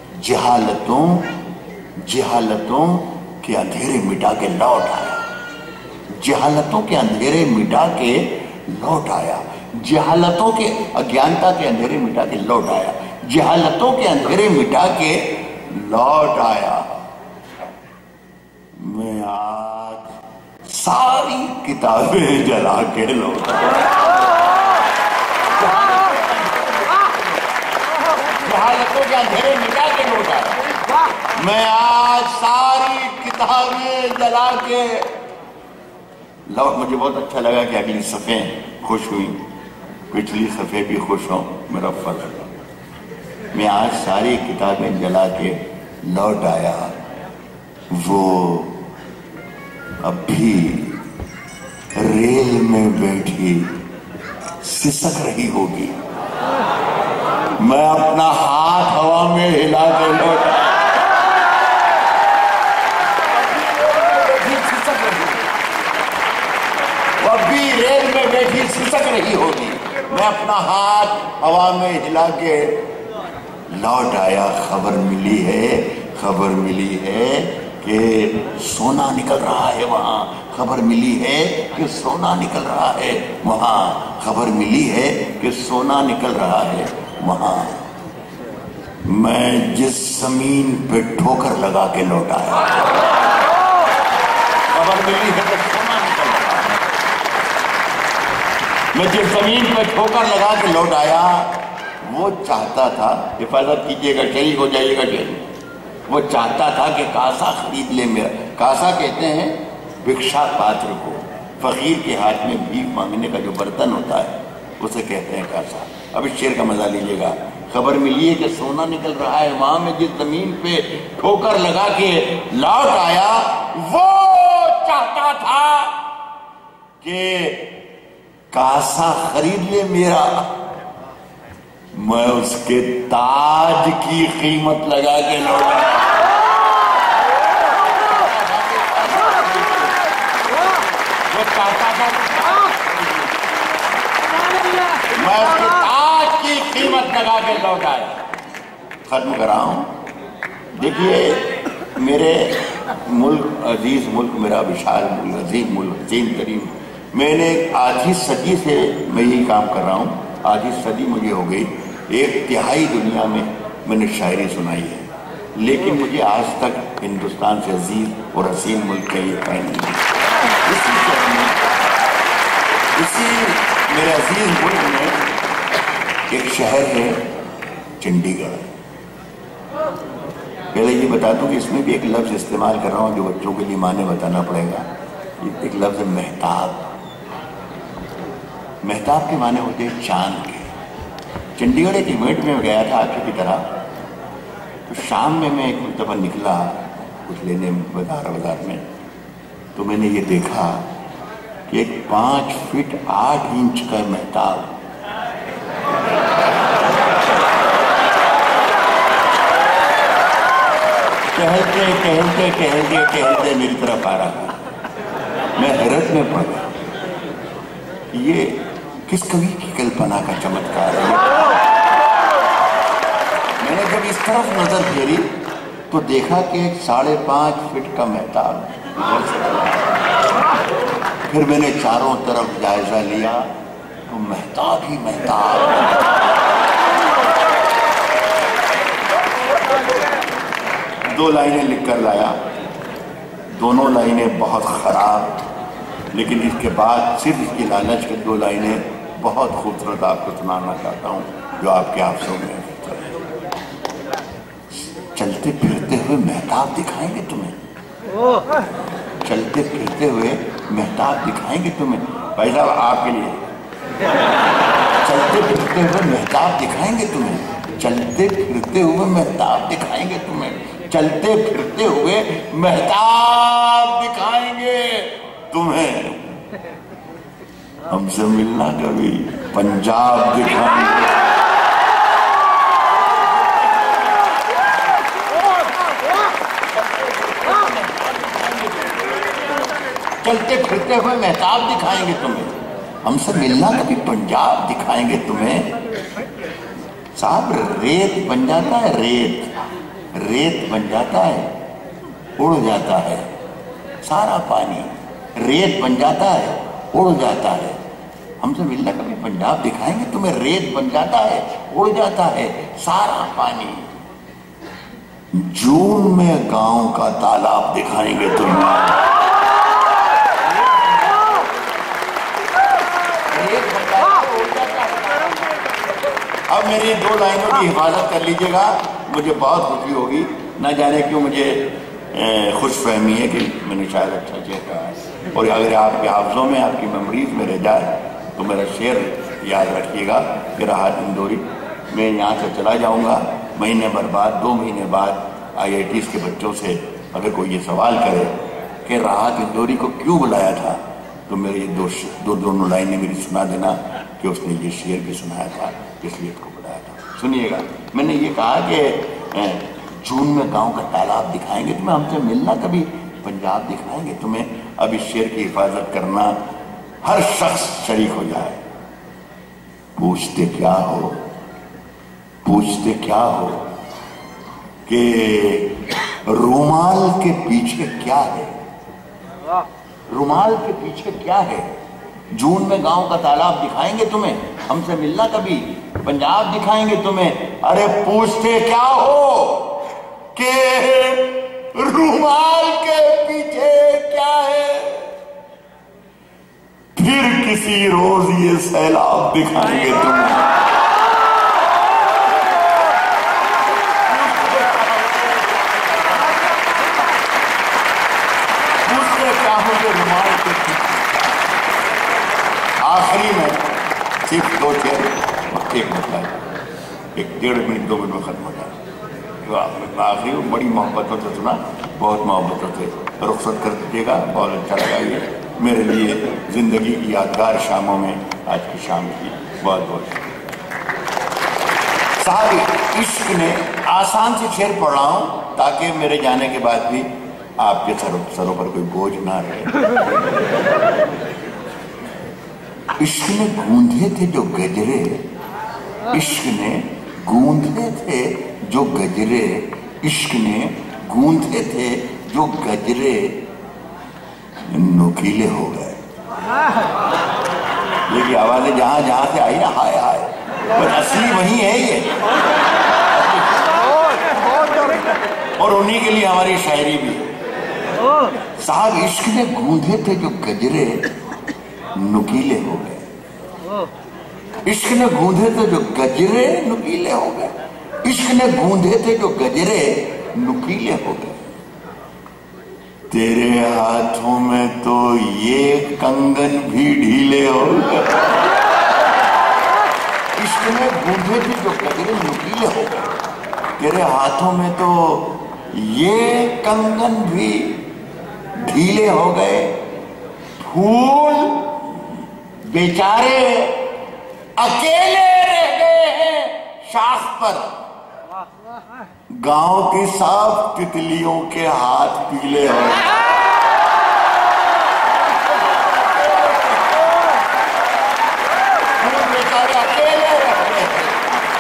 जिहालतों के अंधेरे मिटा के लौट आया। जिहालतों के अंधेरे मिटा के लौट आया। जिहालतों के, अज्ञानता के अंधेरे मिटा के लौट आया। जिहालतों के अंधेरे मिटा के लौट आया। मैं आज सारी किताबें जला के लौट आया। जिहालतों के अंधेरे मिटा के लौट आया। मैं आज सारी किताबें जला के लौट। मुझे बहुत अच्छा लगा कि अगली सफ़े खुश हुई, पिछली सफ़े भी खुश हो, मेरा फर्ज था। मैं आज सारी किताबें जला के लौट आया। वो अब भी रेल में बैठी सिसक रही होगी। मैं अपना हाथ हवा में हिला के लौटा, अभी रेल में बैठी सिसक रही होगी। मैं अपना हाथ हवा में हिला के लौट आया। खबर मिली है कि सोना निकल रहा है वहां। खबर मिली है कि सोना निकल रहा है वहां। खबर मिली है कि सोना निकल रहा है वहां। मैं जिस जमीन पे ठोकर लगा के लौट आया, खबर मिली है कि सोना निकल रहा है। मैं जिस जमीन पे ठोकर लगा के लौट आया, वो चाहता था, हिफाजत कीजिएगा, शरीक हो जाइएगा शरीक, वो चाहता था कि कासा खरीद ले मेरा। कासा कहते हैं भिक्षा पात्र को, फकीर के हाथ में भीख मांगने का जो बर्तन होता है उसे कहते हैं कासा। अब इस शेर का मजा लीजिएगा। खबर मिली है कि सोना निकल रहा है वहां। में जिस जमीन पे ठोकर लगा के लौट आया, वो चाहता था कि कासा खरीद ले मेरा। मैं उसके ताज की कीमत लगा के लौटा। वो चाहता था मैं उसके ताज की कीमत लगा के लौट आया। खत्म कर रहा हूं। देखिए, मेरे मुल्क, अजीज मुल्क, मेरा विशाल मुल्क, अजीम मुल्क, अजीम तरीन, मैंने आधी सदी से मैं यही काम कर रहा हूं। आधी सदी मुझे हो गई। 1/3 दुनिया में मैंने शायरी सुनाई है, लेकिन मुझे आज तक हिंदुस्तान से अजीज और हसीन मुल्क का ये पाया नहीं। इसी मेरे अजीज मुल्क में एक शहर है चंडीगढ़। पहले ये बता दूं कि इसमें भी एक लफ्ज इस्तेमाल कर रहा हूं जो बच्चों के लिए माने बताना पड़ेगा। एक लफ्ज है मेहताब। मेहताब के माने होते हैं चांद के। चंडीगढ़ एक इवेंट में गया था आपकी की तरह, तो शाम में मैं एक दफा निकला कुछ लेने बाजार में, तो मैंने ये देखा कि एक 5 फीट 8 इंच का मेहताब टहलते मेरी तरफ आ रहा था। मैं हैरत में पड़ गया, ये किस कवि की कल्पना का चमत्कार है। मैंने जब इस तरफ नजर फेरी तो देखा कि एक 5.5 फीट का मेहताब। फिर मैंने चारों तरफ जायजा लिया तो मेहताब ही मेहताब। दो लाइनें लिखकर लाया, दोनों लाइनें बहुत खराब, लेकिन इसके बाद सिर्फ इसकी लालच के 2 लाइनें बहुत खूबसूरत आपको सुनाना चाहता हूँ, जो आपके आप सुन। चलते फिरते हुए मेहताब दिखाएंगे तुम्हें, चलते फिरते हुए मेहताब दिखाएंगे तुम्हें। भाई साहब आपके लिए, चलते फिरते हुए मेहताब दिखाएंगे तुम्हें, चलते फिरते हुए मेहताब दिखाएंगे तुम्हें, चलते फिरते हुए मेहताब दिखाएंगे तुम्हें। हमसे मिलना कभी पंजाब दिखाएंगे। चलते फिरते हुए मेहताब दिखाएंगे तुम्हें, हमसे मिलना कभी पंजाब दिखाएंगे तुम्हें। साहब रेत बन जाता है, रेत बन जाता है, उड़ जाता है सारा पानी। रेत बन जाता है, उड़ जाता है। हमसे मिलना कभी पंजाब दिखाएंगे तुम्हें। रेत बन जाता है, उड़ जाता है सारा पानी। जून में गांव का तालाब दिखाएंगे तुम्हें। अब मेरी 2 लाइनों की हिफाजत कर लीजिएगा, मुझे बहुत खुशी होगी। ना जाने क्यों मुझे खुशफहमी है कि मैंने शायद अच्छा शेर कहा है। और अगर आपके हाफजों में, आपकी मेमोरीज में रह जाए तो मेरा शेर याद रखिएगा कि राहत इंदौरी। मैं यहाँ से चला जाऊँगा, महीने भर बाद, 2 महीने बाद IITs के बच्चों से अगर कोई ये सवाल करे कि राहत इंदौरी को क्यों बुलाया था, तो मेरे ये दोनों लाइनें मेरी सुना देना कि उसने ये शेर भी सुनाया था, इसलिए इसको बताया था। सुनिएगा, मैंने ये कहा कि जून में गांव का तालाब दिखाएंगे तुम्हें, हमसे मिलना कभी पंजाब दिखाएंगे तुम्हें। अब इस शेर की हिफाजत करना हर शख्स शरीक हो जाए। पूछते क्या हो, पूछते क्या हो कि रुमाल के पीछे क्या है, रुमाल के पीछे क्या है। जून में गांव का तालाब दिखाएंगे तुम्हें, हमसे मिलना कभी पंजाब दिखाएंगे तुम्हें। अरे पूछते क्या हो कि रुमाल के पीछे क्या है, फिर किसी रोज ये सैलाब दिखाएंगे तुम्हें। पूछते क्या हो कि रुमाल के पीछे। आखिरी में सिर्फ दो शेर, एक मतलब 1-1.5 मिनट 2 मिनट में खत्म हो जाए। आखिरी बड़ी मोहब्बतों से सुना, बहुत मोहब्बतों से रुखसत कर दीजिएगा। बहुत अच्छा लगा ये मेरे लिए जिंदगी की यादगार शामों में आज की शाम की। बहुत बहुत साहब, इश्क ने आसान से शेर पढ़ रहा हूं ताकि मेरे जाने के बाद भी आपके सरों पर कोई बोझ ना रहे। इश्क ने गूंधे थे जो गजरे, इश्क ने गूंधे थे जो गजरे, इश्क ने गूंधे थे जो गजरे, नुकीले हो गए। ये आवाजें जहां जहां से आई ना, हाय हाय, पर असली वही है ये, और उन्हीं के लिए हमारी शायरी भी है। साहब, इश्क ने गूंधे थे जो गजरे, नुकीले हो गए। इश्क ने गूंधे थे जो गजरे, नुकीले हो गए। इश्क ने गूंधे थे जो गजरे, नुकीले हो गए। तेरे हाथों में तो ये कंगन भी ढीले हो गए। इश्क ने गूंधे थे जो गजरे, नुकीले हो गए। तेरे हाथों में तो ये कंगन भी ढीले हो गए। फूल बेचारे अकेले रह गए हैं शाख पर, गांव की साफ तितलियों के हाथ पीले हो गए। फूल बेचारे अकेले रह गए हैं,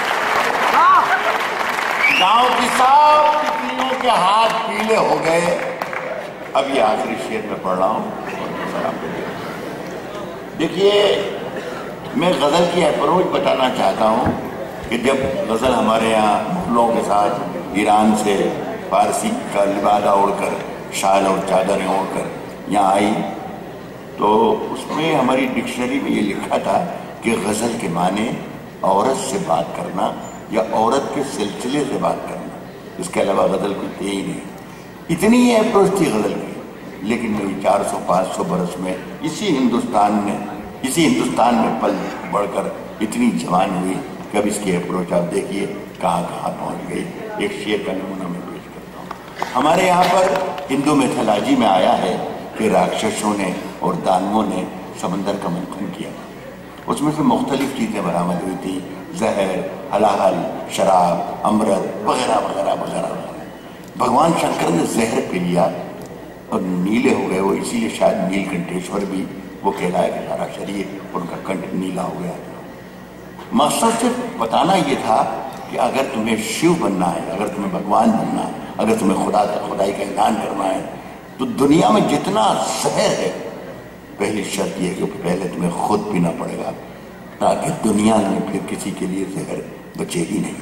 गांव की साफ तितलियों के हाथ पीले हो गए। अब ये आखिरी शेर में पढ़ रहा हूं। देखिए, मैं गजल की अप्रोच बताना चाहता हूं कि जब गजल हमारे यहाँ मुगलों के साथ ईरान से फारसी का लिबादा ओढ़कर, शाल और चादरें ओढ़कर यहाँ आई, तो उसमें हमारी डिक्शनरी में ये लिखा था कि गजल के माने औरत से बात करना या औरत के सिलसिले से बात करना, इसके अलावा गजल कुछ थे ही नहीं। इतनी ही अप्रोच थी गजल की। लेकिन मेरी 400-500 बरस में इसी हिंदुस्तान में पल बढ़कर इतनी जवान हुई कि अब इसकी अप्रोच आप देखिए कहाँ कहाँ पहुँच गई। एक शेर का नमूना मैं पेश करता हूँ। हमारे यहाँ पर हिंदू मैथोलॉजी में आया है कि राक्षसों ने और दानवों ने समंदर का मंथन किया, उसमें से मुख्तलिफ चीज़ें बरामद हुई थी, जहर, हलाहल, शराब, अमृत वगैरह वगैरह वगैरह। भगवान शंकर ने जहर पी लिया और नीले हो गए वो, इसीलिए शायद नीलकंठेश्वर भी वो कहलाया कि सारा शरीर उनका कंठ नीला हो गया। मकसद सिर्फ बताना ये था कि अगर तुम्हें शिव बनना है, अगर तुम्हें भगवान बनना है, अगर तुम्हें खुदाई का ऐलान करना है, तो दुनिया में जितना जहर है, पहली शर्त यह कि पहले तुम्हें खुद पीना पड़ेगा, ताकि दुनिया में फिर किसी के लिए जहर बचेगी नहीं।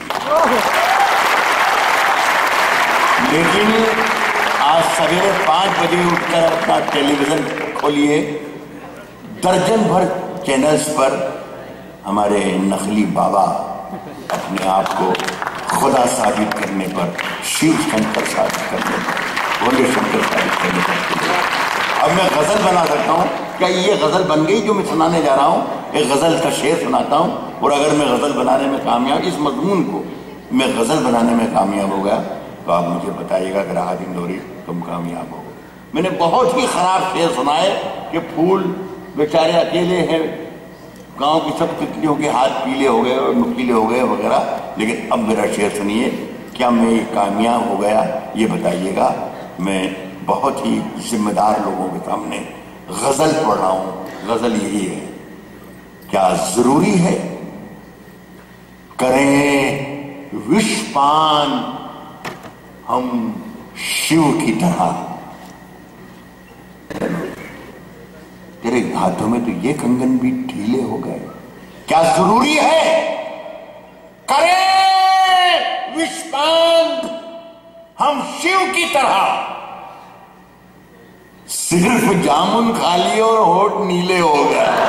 लेकिन आज सवेरे 5 बजे उठकर अपना टेलीविजन खोलिए, दर्जन भर चैनल्स पर हमारे नकली बाबा अपने आप को खुदा साबित करने पर, शिव शंकर साबित करने पर, भोले शंकर साबित करने पर। अब मैं गजल बना सकता हूँ। क्या ये गजल बन गई जो मैं सुनाने जा रहा हूँ? एक गजल का शेर सुनाता हूँ, और अगर मैं गजल बनाने में कामयाब, इस मजमून को मैं गजल बनाने में कामयाब हो गया, तो आप मुझे बताइएगा कि राहत इंदौरी तुम कामयाब हो। मैंने बहुत ही खराब शेर सुनाए कि फूल बेचारे अकेले हैं, गांव की सब तितलियों के हाथ पीले हो गए और नुकीले हो गए वगैरह। लेकिन अब मेरा शेर सुनिए, क्या मैं ये कामयाब हो गया ये बताइएगा। मैं बहुत ही जिम्मेदार लोगों के सामने गजल पढ़ रहा हूं। गजल यही है, क्या जरूरी है करें विषपान हम शिव की तरह। तेरे हाथों में तो ये कंगन भी ढीले हो गए, क्या जरूरी है करें विषपान हम शिव की तरह। सिर्फ जामुन खा लिए और होठ नीले हो गए।